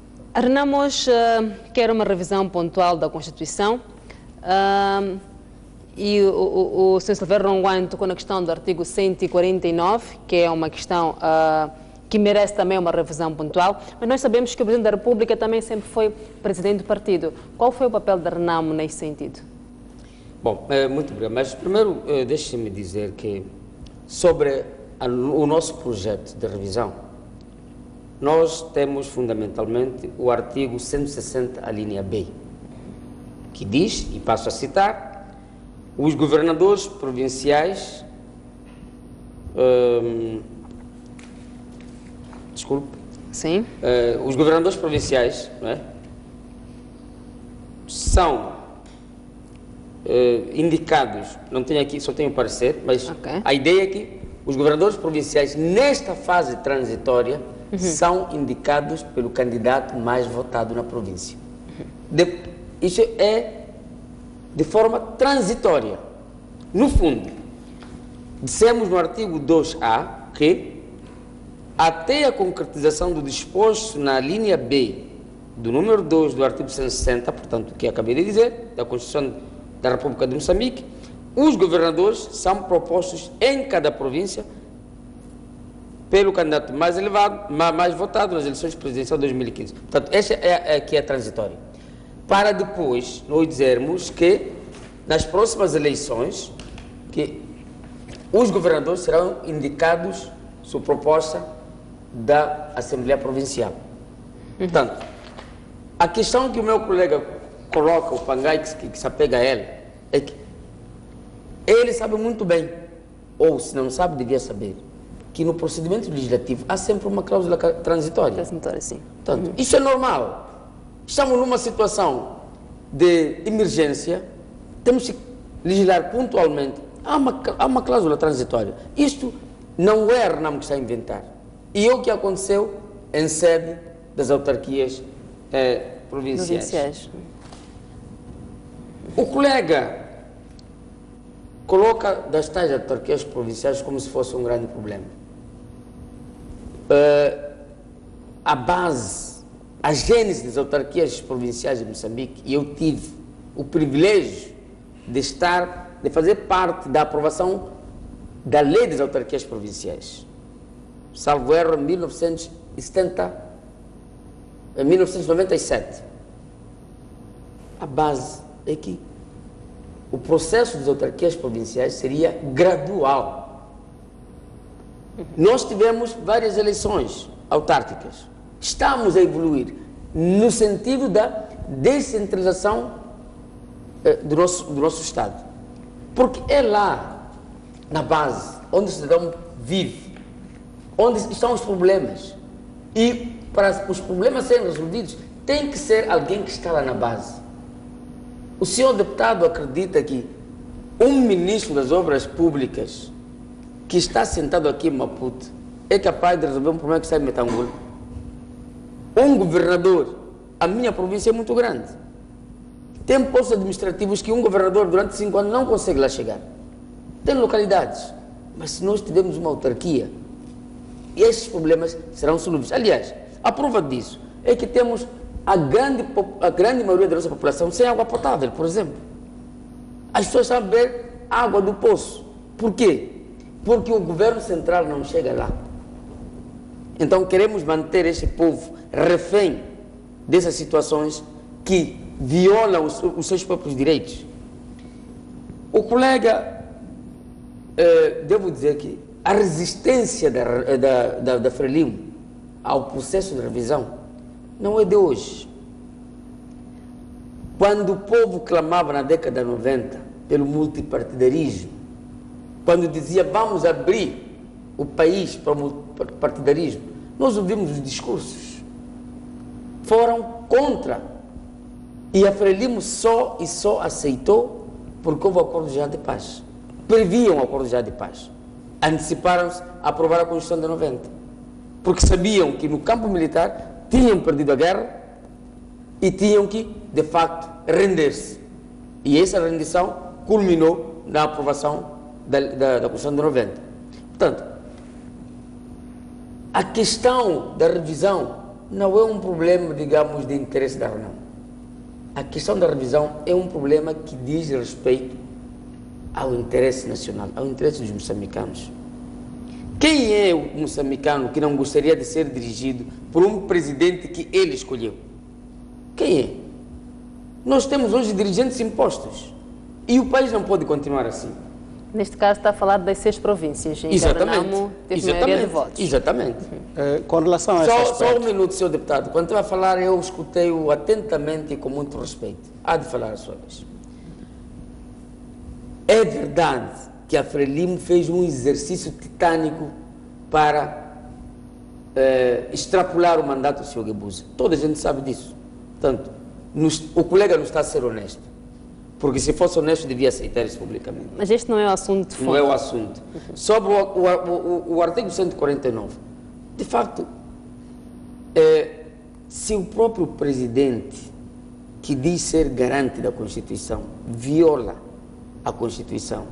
Renamos uh, quer uma revisão pontual da Constituição uh, e o, o, o senhor Silveira Ronguan tocou na questão do artigo cento e quarenta e nove, que é uma questão uh, que merece também uma revisão pontual, mas nós sabemos que o Presidente da República também sempre foi Presidente do partido. Qual foi o papel da Renamo nesse sentido? Bom, é, muito obrigado, mas primeiro é, deixe-me dizer que sobre a, o nosso projeto de revisão, nós temos fundamentalmente o artigo cento e sessenta, a linha B, que diz, e passo a citar, os governadores provinciais, hum, desculpe, Sim. Uh, os governadores provinciais, não é, são uh, indicados, não tenho aqui, só tenho parecer, mas okay. a ideia é que os governadores provinciais, nesta fase transitória, uhum. são indicados pelo candidato mais votado na província. Uhum. De, isso é de forma transitória. No fundo, dissemos no artigo dois A que até a concretização do disposto na linha B do número dois do artigo cento e sessenta, portanto, o que acabei de dizer, da Constituição da República de Moçambique, os governadores são propostos em cada província pelo candidato mais elevado, mais votado nas eleições presidenciais de dois mil e quinze. Portanto, esta é a que é transitória. Para depois nós dizermos que nas próximas eleições que os governadores serão indicados sob proposta da Assembleia Provincial. Portanto, a questão que o meu colega coloca, o Pangai, que, que se apega a ele, é que ele sabe muito bem, ou se não sabe, devia saber, que no procedimento legislativo há sempre uma cláusula transitória. Transitória, sim. Portanto, uhum. isso é normal. Estamos numa situação de emergência, temos que legislar pontualmente. Há uma, há uma cláusula transitória. Isto não é a Renamo que está a inventar. E é o que aconteceu em sede das autarquias eh, provinciais. provinciais. O colega coloca das tais autarquias provinciais como se fosse um grande problema. Uh, a base, a gênese das autarquias provinciais de Moçambique, e eu tive o privilégio de estar, de fazer parte da aprovação da lei das autarquias provinciais, salvo erro, em mil novecentos e setenta, em mil novecentos e noventa e sete. A base é que o processo das autarquias provinciais seria gradual. Nós tivemos várias eleições autárquicas. Estamos a evoluir no sentido da descentralização eh, do, nosso, do nosso Estado. Porque é lá, na base, onde o cidadão vive, onde estão os problemas. E para os problemas serem resolvidos, tem que ser alguém que está lá na base. O senhor deputado acredita que um ministro das Obras Públicas que está sentado aqui em Maputo é capaz de resolver um problema que está em Metangolo? Um governador, a minha província é muito grande, tem postos administrativos que um governador durante cinco anos não consegue lá chegar. Tem localidades, mas se nós tivermos uma autarquia, esses problemas serão resolvidos. Aliás, a prova disso é que temos a grande, a grande maioria da nossa população sem água potável, por exemplo. As pessoas estão a beber água do poço. Por quê? Porque o governo central não chega lá. Então queremos manter esse povo refém dessas situações que violam os, os seus próprios direitos. O colega, eh, devo dizer que a resistência da, da, da, da Frelimo ao processo de revisão não é de hoje. Quando o povo clamava na década de noventa pelo multipartidarismo, quando dizia vamos abrir o país para o multipartidarismo, nós ouvimos os discursos. Foram contra. E a Frelimo só e só aceitou porque houve o acordo já de paz. Previam o acordo já de paz. Anteciparam-se a aprovar a Constituição de noventa. Porque sabiam que no campo militar tinham perdido a guerra e tinham que, de facto, render-se. E essa rendição culminou na aprovação da, da, da Constituição de noventa. Portanto, a questão da revisão não é um problema, digamos, de interesse da Renamo. A questão da revisão é um problema que diz respeito ao interesse nacional, ao interesse dos moçambicanos. Quem é o moçambicano que não gostaria de ser dirigido por um presidente que ele escolheu? Quem é? Nós temos hoje dirigentes impostos e o país não pode continuar assim. Neste caso está a falar das seis províncias, em que Renamo teve maioria de votos. Exatamente. Uh, com relação a só, só um minuto, senhor deputado. Quando estava a falar, eu escutei-o atentamente e com muito respeito. Há de falar a sua vez. É verdade que a Frelimo fez um exercício titânico para uh, extrapolar o mandato do senhor Guebuza. Toda a gente sabe disso. Portanto, nos, o colega não está a ser honesto. Porque se fosse honesto, devia aceitar isso publicamente. Mas este não é o assunto de fundo. Não é o assunto. Uhum. Sobre o, o, o, o artigo cento e quarenta e nove, de facto, é, se o próprio presidente, que diz ser garante da Constituição, viola a Constituição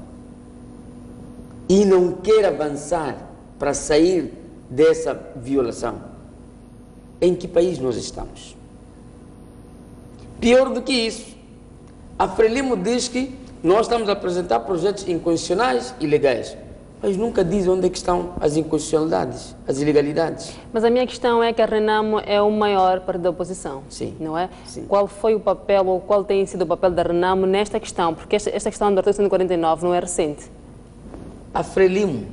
e não quer avançar para sair dessa violação, em que país nós estamos? Pior do que isso, a Frelimo diz que nós estamos a apresentar projetos inconstitucionais e ilegais, mas nunca diz onde é que estão as inconstitucionalidades, as ilegalidades. Mas a minha questão é que a Renamo é o maior partido da oposição, Sim. não é? Sim. Qual foi o papel, ou qual tem sido o papel da Renamo nesta questão? Porque esta, esta questão do artigo cento e quarenta e nove não é recente. A Frelimo,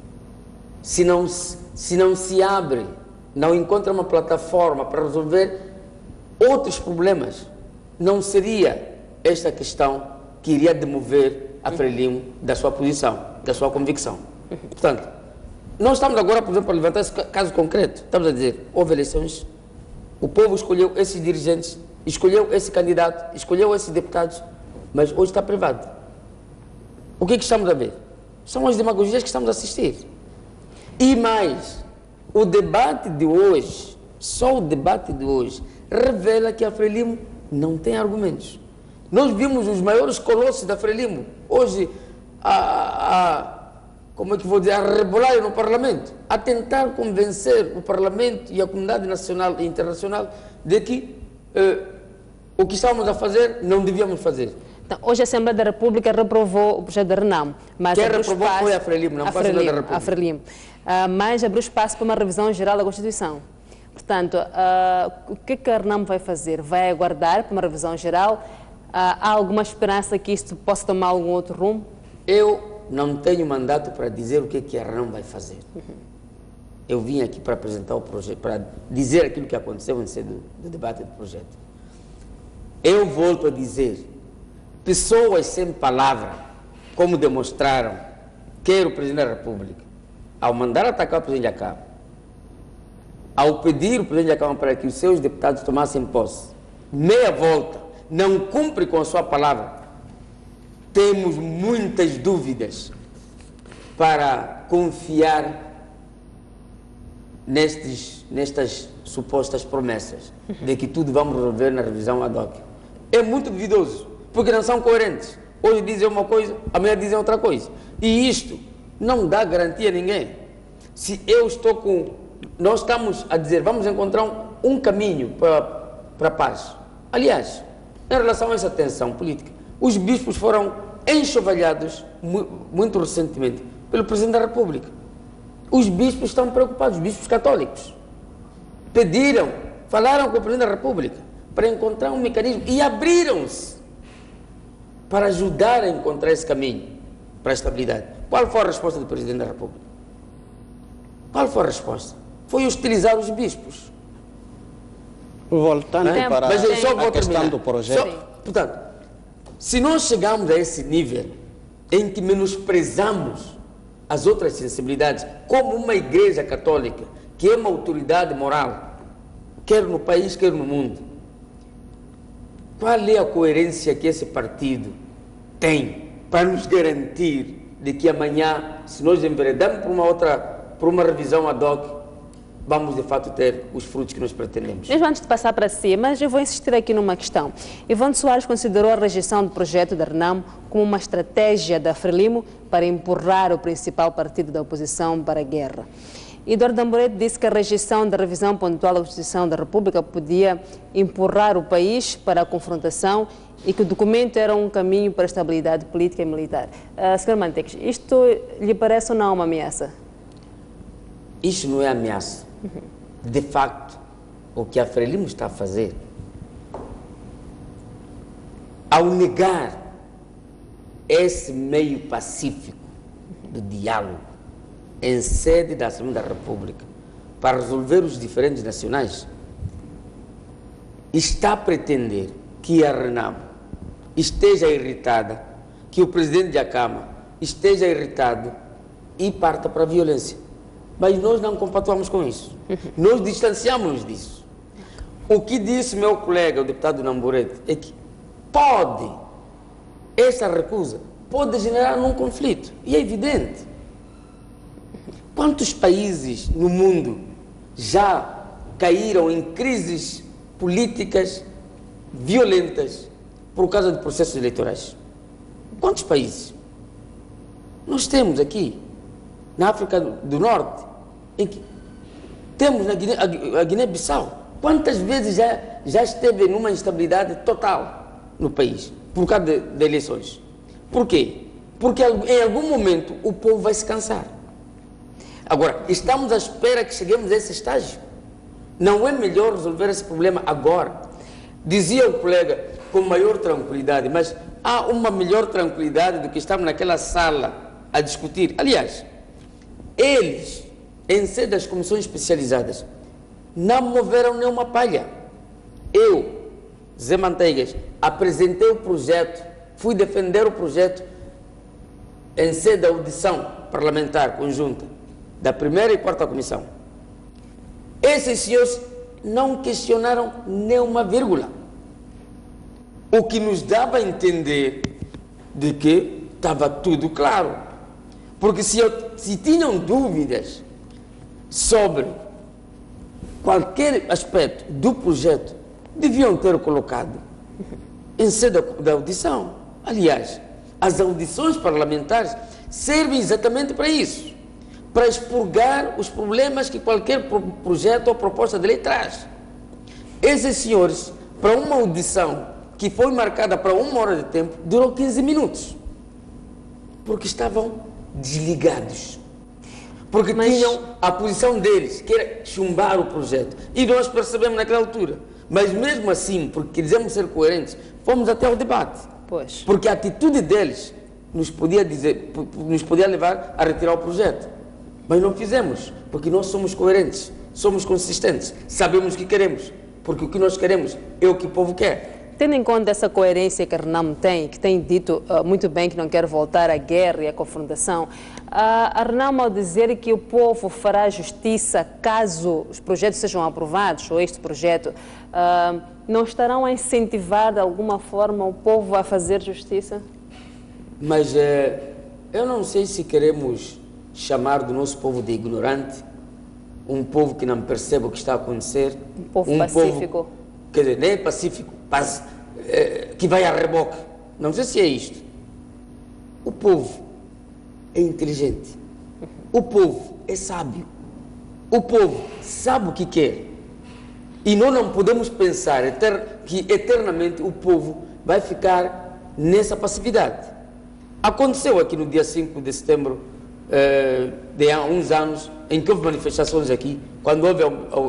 se não, se não se abre, não encontra uma plataforma para resolver outros problemas, não seria esta questão que iria demover a Frelimo da sua posição, da sua convicção. Portanto, nós estamos agora, por exemplo, a levantar esse caso concreto. Estamos a dizer, houve eleições, o povo escolheu esses dirigentes, escolheu esse candidato, escolheu esses deputados, mas hoje está privado. O que é que estamos a ver? São as demagogias que estamos a assistir. E mais, o debate de hoje, só o debate de hoje, revela que a Frelimo não tem argumentos. Nós vimos os maiores colossos da Frelimo, hoje, a, a, como é que vou dizer, a rebolar no Parlamento, a tentar convencer o Parlamento e a comunidade nacional e internacional de que eh, o que estávamos a fazer não devíamos fazer. Então, hoje a Assembleia da República reprovou o projeto da Renamo. Mas Quem reprovou espaço, foi a Frelimo, não a foi a Assembleia da República. A Frelimo. Uh, mas abriu espaço para uma revisão geral da Constituição. Portanto, uh, o que, que a Renamo vai fazer? Vai aguardar para uma revisão geral? Uh, há alguma esperança que isto possa tomar algum outro rumo? Eu não tenho mandato para dizer o que, que a Renamo vai fazer. Uhum. Eu vim aqui para apresentar o projeto, para dizer aquilo que aconteceu antes do, do debate do projeto. Eu volto a dizer, pessoas sem palavra, como demonstraram, quer o Presidente da República, ao mandar atacar o Presidente da Câmara, ao pedir o Presidente da Câmara para que os seus deputados tomassem posse, meia volta, não cumpre com a sua palavra, temos muitas dúvidas para confiar nestes, nestas supostas promessas de que tudo vamos resolver na revisão ad hoc. É muito duvidoso, porque não são coerentes. Hoje dizem uma coisa, amanhã dizem outra coisa. E isto não dá garantia a ninguém. Se eu estou com... Nós estamos a dizer, vamos encontrar um, um caminho para, para a paz. Aliás, em relação a essa tensão política, os bispos foram enxovalhados mu muito recentemente pelo Presidente da República. Os bispos estão preocupados, os bispos católicos. Pediram, falaram com o Presidente da República para encontrar um mecanismo e abriram-se para ajudar a encontrar esse caminho para a estabilidade. Qual foi a resposta do Presidente da República? Qual foi a resposta? Foi hostilizar os bispos. Voltando é? para Mas eu só a vou questão terminar. do projeto. Só, portanto, se nós chegarmos a esse nível em que menosprezamos as outras sensibilidades, como uma igreja católica, que é uma autoridade moral, quer no país, quer no mundo, qual é a coerência que esse partido tem para nos garantir de que amanhã, se nós enveredamos por uma outra, por uma revisão ad hoc, vamos de fato ter os frutos que nós pretendemos? Mesmo antes de passar para si, mas eu vou insistir aqui numa questão. Ivone Soares considerou a rejeição do projeto da Renamo como uma estratégia da Frelimo para empurrar o principal partido da oposição para a guerra. Eduardo Amoreto disse que a rejeição da revisão pontual da Constituição da República podia empurrar o país para a confrontação e que o documento era um caminho para a estabilidade política e militar. Uh, senhor Manteques, isto lhe parece ou não uma ameaça? Isso não é ameaça. De facto, o que a Frelimo está a fazer, ao negar esse meio pacífico do diálogo em sede da Assembleia da República para resolver os diferentes nacionais, está a pretender que a Renamo esteja irritada, que o presidente da Câmara esteja irritado e parta para a violência. Mas nós não compactuamos com isso. Nós distanciamos disso. O que disse meu colega, o deputado Namborete, é que pode, essa recusa pode generar um conflito. E é evidente. Quantos países no mundo já caíram em crises políticas violentas por causa de processos eleitorais? Quantos países? Nós temos aqui, na África do Norte, em que temos na Guiné, a Guiné-Bissau. Quantas vezes já, já esteve numa instabilidade total no país, por causa de, de eleições? Por quê? Porque em algum momento o povo vai se cansar. Agora, estamos à espera que cheguemos a esse estágio. Não é melhor resolver esse problema agora? Dizia o colega com maior tranquilidade, mas há uma melhor tranquilidade do que estarmos naquela sala a discutir. Aliás, eles, em sede das comissões especializadas, não moveram nenhuma palha. Eu, Zé Manteigas, apresentei o projeto, fui defender o projeto em sede da audição parlamentar conjunta da primeira e quarta comissão. Esses senhores não questionaram nenhuma vírgula, o que nos dava a entender de que estava tudo claro. Porque se, eu, se tinham dúvidas sobre qualquer aspecto do projeto, deviam ter colocado em sede da audição. Aliás, as audições parlamentares servem exatamente para isso, para expurgar os problemas que qualquer pro projeto ou proposta de lei traz. Esses senhores, para uma audição que foi marcada para uma hora de tempo, durou quinze minutos, porque estavam desligados, porque Mas... tinham a posição deles, que era chumbar o projeto, e nós percebemos naquela altura. Mas mesmo assim, porque quisemos ser coerentes, fomos até ao debate, pois. Porque a atitude deles nos podia dizer, nos podia levar a retirar o projeto, mas não fizemos, porque nós somos coerentes, somos consistentes, sabemos o que queremos, porque o que nós queremos é o que o povo quer. Tendo em conta essa coerência que a Renamo tem, que tem dito uh, muito bem que não quer voltar à guerra e à confrontação, uh, a Renamo, ao dizer que o povo fará justiça caso os projetos sejam aprovados, ou este projeto, uh, não estarão a incentivar de alguma forma o povo a fazer justiça? Mas uh, eu não sei se queremos chamar do nosso povo de ignorante, um povo que não percebe o que está a acontecer. Um povo um pacífico. Povo, quer dizer, nem é pacífico, paz, é, que vai a reboque. Não sei se é isto. O povo é inteligente. O povo é sábio. O povo sabe o que quer. E nós não podemos pensar eter, que eternamente o povo vai ficar nessa passividade. Aconteceu aqui no dia cinco de setembro, eh, de há uns anos, em que houve manifestações aqui, quando houve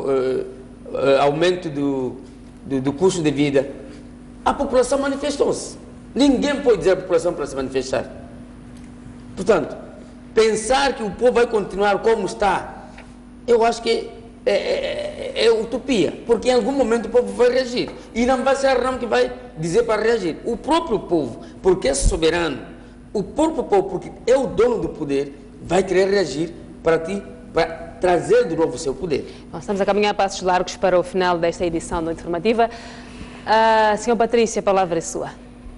aumento do, do, do custo de vida, a população manifestou-se. Ninguém pode dizer à população para se manifestar. Portanto, pensar que o povo vai continuar como está, eu acho que é, é, é utopia, porque em algum momento o povo vai reagir. E não vai ser a Renamo que vai dizer para reagir. O próprio povo, porque é soberano, o próprio povo, porque é o dono do poder, vai querer reagir para ti, para trazer de novo o seu poder. Nós estamos a caminhar passos largos para o final desta edição do Informativa. Uh, senhor Patrícia, a palavra é sua.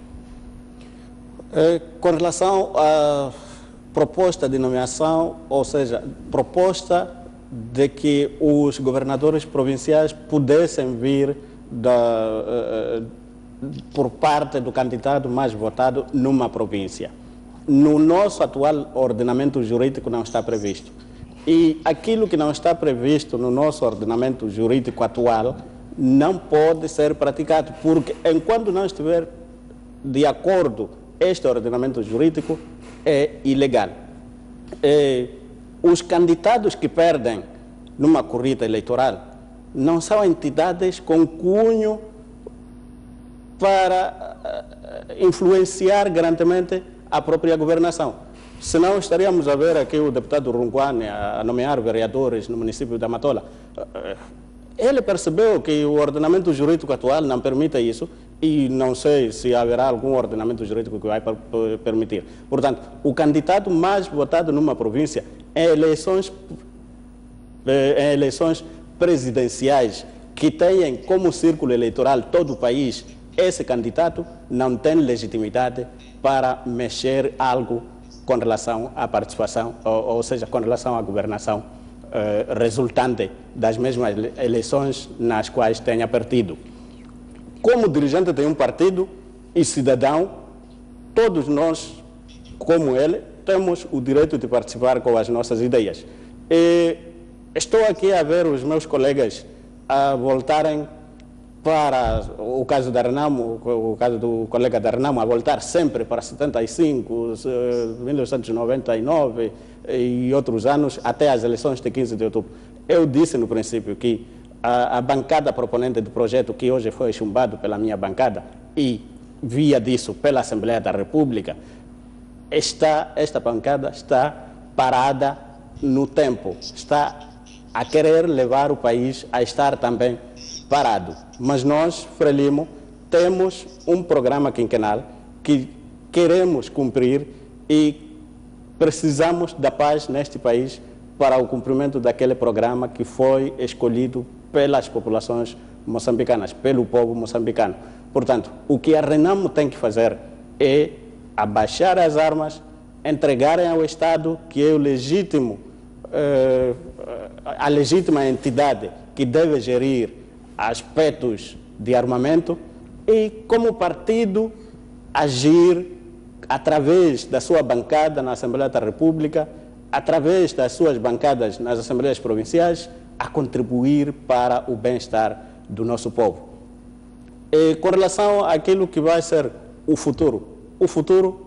É, com relação à proposta de nomeação, ou seja, proposta de que os governadores provinciais pudessem vir da, uh, por parte do candidato mais votado numa província. No nosso atual ordenamento jurídico não está previsto. E aquilo que não está previsto no nosso ordenamento jurídico atual não pode ser praticado, porque enquanto não estiver de acordo este ordenamento jurídico, é ilegal. É, os candidatos que perdem numa corrida eleitoral não são entidades com cunho para uh, influenciar grandemente a própria governação. Senão estaríamos a ver aqui o deputado Runguane a nomear vereadores no município de Matola. Uh, ele percebeu que o ordenamento jurídico atual não permite isso e não sei se haverá algum ordenamento jurídico que vai permitir. Portanto, o candidato mais votado numa província em eleições, em eleições presidenciais que tenham como círculo eleitoral todo o país, esse candidato não tem legitimidade para mexer algo com relação à participação, ou, ou seja, com relação à governação eh, resultante das mesmas eleições nas quais tenha partido. Como dirigente de um partido e cidadão, todos nós, como ele, temos o direito de participar com as nossas ideias. E estou aqui a ver os meus colegas a voltarem para o caso da Renamo, o caso do colega da Renamo, a voltar sempre para setenta e cinco, mil novecentos e noventa e nove e outros anos, até as eleições de quinze de outubro. Eu disse no princípio que a, a bancada proponente do projeto, que hoje foi chumbado pela minha bancada e via disso pela Assembleia da República, está, esta bancada está parada no tempo, está a querer levar o país a estar também parado. Mas nós, Frelimo, temos um programa quinquenal que queremos cumprir e precisamos da paz neste país para o cumprimento daquele programa que foi escolhido pelas populações moçambicanas, pelo povo moçambicano. Portanto, o que a Renamo tem que fazer é abaixar as armas, entregarem ao Estado, que é o legítimo, eh, a legítima entidade que deve gerir aspectos de armamento e, como partido, agir através da sua bancada na Assembleia da República, através das suas bancadas nas Assembleias Provinciais, a contribuir para o bem-estar do nosso povo. E, com relação àquilo que vai ser o futuro, o futuro,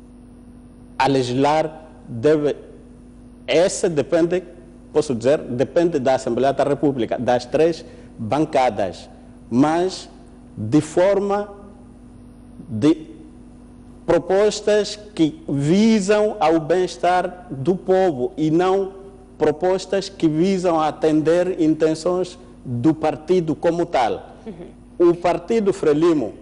a legislar, deve, essa depende, posso dizer, depende da Assembleia da República, das três bancadas, mas de forma de propostas que visam ao bem-estar do povo e não propostas que visam atender intenções do partido como tal. Uhum. O partido Frelimo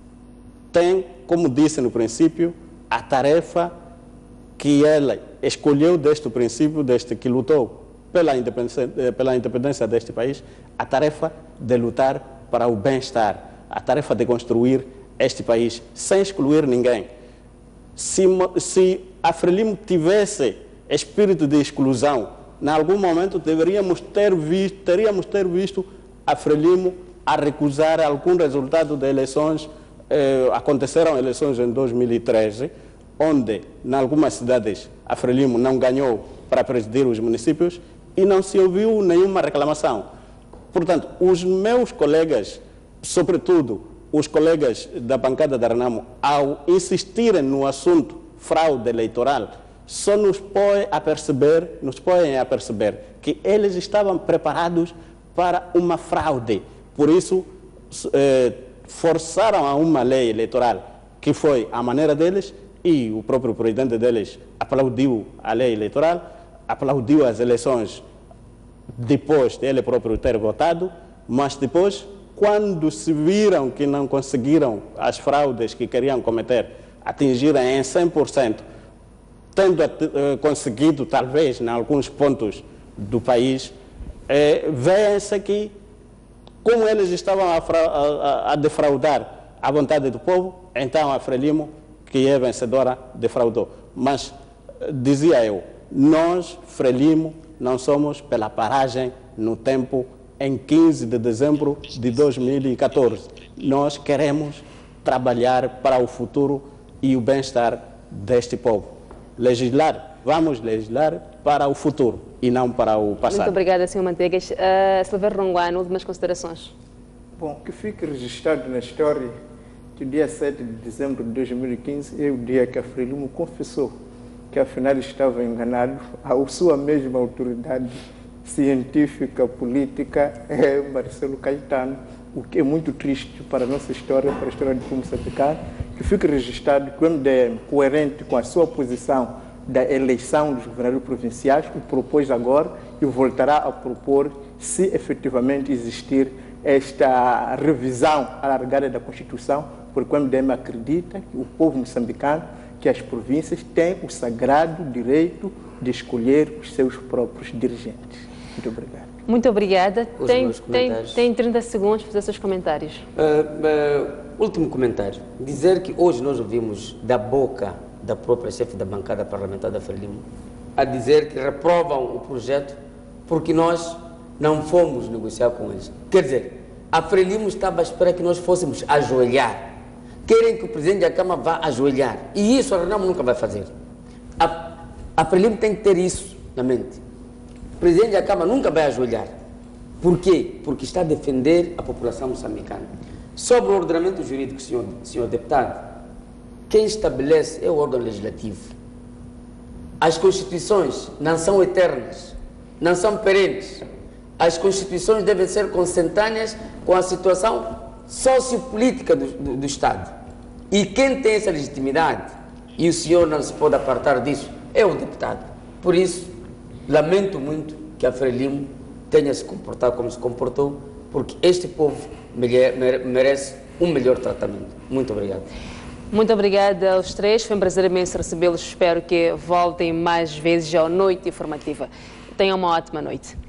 tem, como disse no princípio, a tarefa que ele escolheu desde o princípio, desde que lutou pela independência, pela independência deste país, a tarefa de lutar para o bem-estar, a tarefa de construir este país sem excluir ninguém. Se, se a Frelimo tivesse espírito de exclusão, em algum momento deveríamos ter visto, teríamos ter visto a Frelimo a recusar algum resultado de eleições. Eh, aconteceram eleições em dois mil e treze, onde, em algumas cidades, a Frelimo não ganhou para presidir os municípios e não se ouviu nenhuma reclamação. Portanto, os meus colegas, sobretudo os colegas da bancada da Renamo, ao insistirem no assunto fraude eleitoral, só nos põe a perceber, nos põem a perceber que eles estavam preparados para uma fraude. Por isso, eh, forçaram a uma lei eleitoral que foi a maneira deles, e o próprio presidente deles aplaudiu a lei eleitoral, aplaudiu as eleições depois de ele próprio ter votado, mas depois, quando se viram que não conseguiram as fraudes que queriam cometer atingirem em cem por cento, tendo uh, conseguido, talvez, em alguns pontos do país, eh, vê-se que, como eles estavam a, a, a defraudar a vontade do povo, então a Frelimo, que é vencedora, defraudou. Mas, dizia eu, nós, Frelimo, não somos pela paragem no tempo em quinze de dezembro de dois mil e quatorze. Nós queremos trabalhar para o futuro e o bem-estar deste povo. Legislar, vamos legislar para o futuro e não para o passado. Muito obrigada, senhor Manteigas. Uh, Silvério Runguane, últimas considerações. Bom, que fique registrado na história que o dia sete de dezembro de dois mil e quinze é o dia que a Frelimo confessou que afinal estava enganado. A sua mesma autoridade científica, política, é Marcelo Caetano, o que é muito triste para a nossa história, para a história do povo moçambicano, que fique registrado que o M D M, coerente com a sua posição da eleição dos governadores provinciais, o propôs agora e voltará a propor se efetivamente existir esta revisão alargada da Constituição, porque o M D M acredita que o povo moçambicano, que as províncias têm o sagrado direito de escolher os seus próprios dirigentes. Muito obrigado. Muito obrigada. Os Tem, meus tem, comentários. tem trinta segundos para fazer seus comentários. Uh, uh, último comentário. Dizer que hoje nós ouvimos da boca da própria chefe da bancada parlamentar da Frelimo a dizer que reprovam o projeto porque nós não fomos negociar com eles. Quer dizer, a Frelimo estava à espera que nós fôssemos ajoelhar. Querem que o presidente da Câmara vá ajoelhar. E isso a Renamo nunca vai fazer. A, a Frelimo tem que ter isso na mente. O presidente da Câmara nunca vai ajoelhar. Por quê? Porque está a defender a população moçambicana. Sobre o ordenamento jurídico, senhor, senhor deputado, quem estabelece é o órgão legislativo. As constituições não são eternas, não são perenes. As constituições devem ser consentâneas com a situação sociopolítica do, do, do Estado. E quem tem essa legitimidade, e o senhor não se pode apartar disso, é o deputado. Por isso, lamento muito que a Frelimo tenha se comportado como se comportou, porque este povo merece um melhor tratamento. Muito obrigado. Muito obrigada aos três. Foi um prazer imenso recebê-los. Espero que voltem mais vezes à Noite Informativa. Tenham uma ótima noite.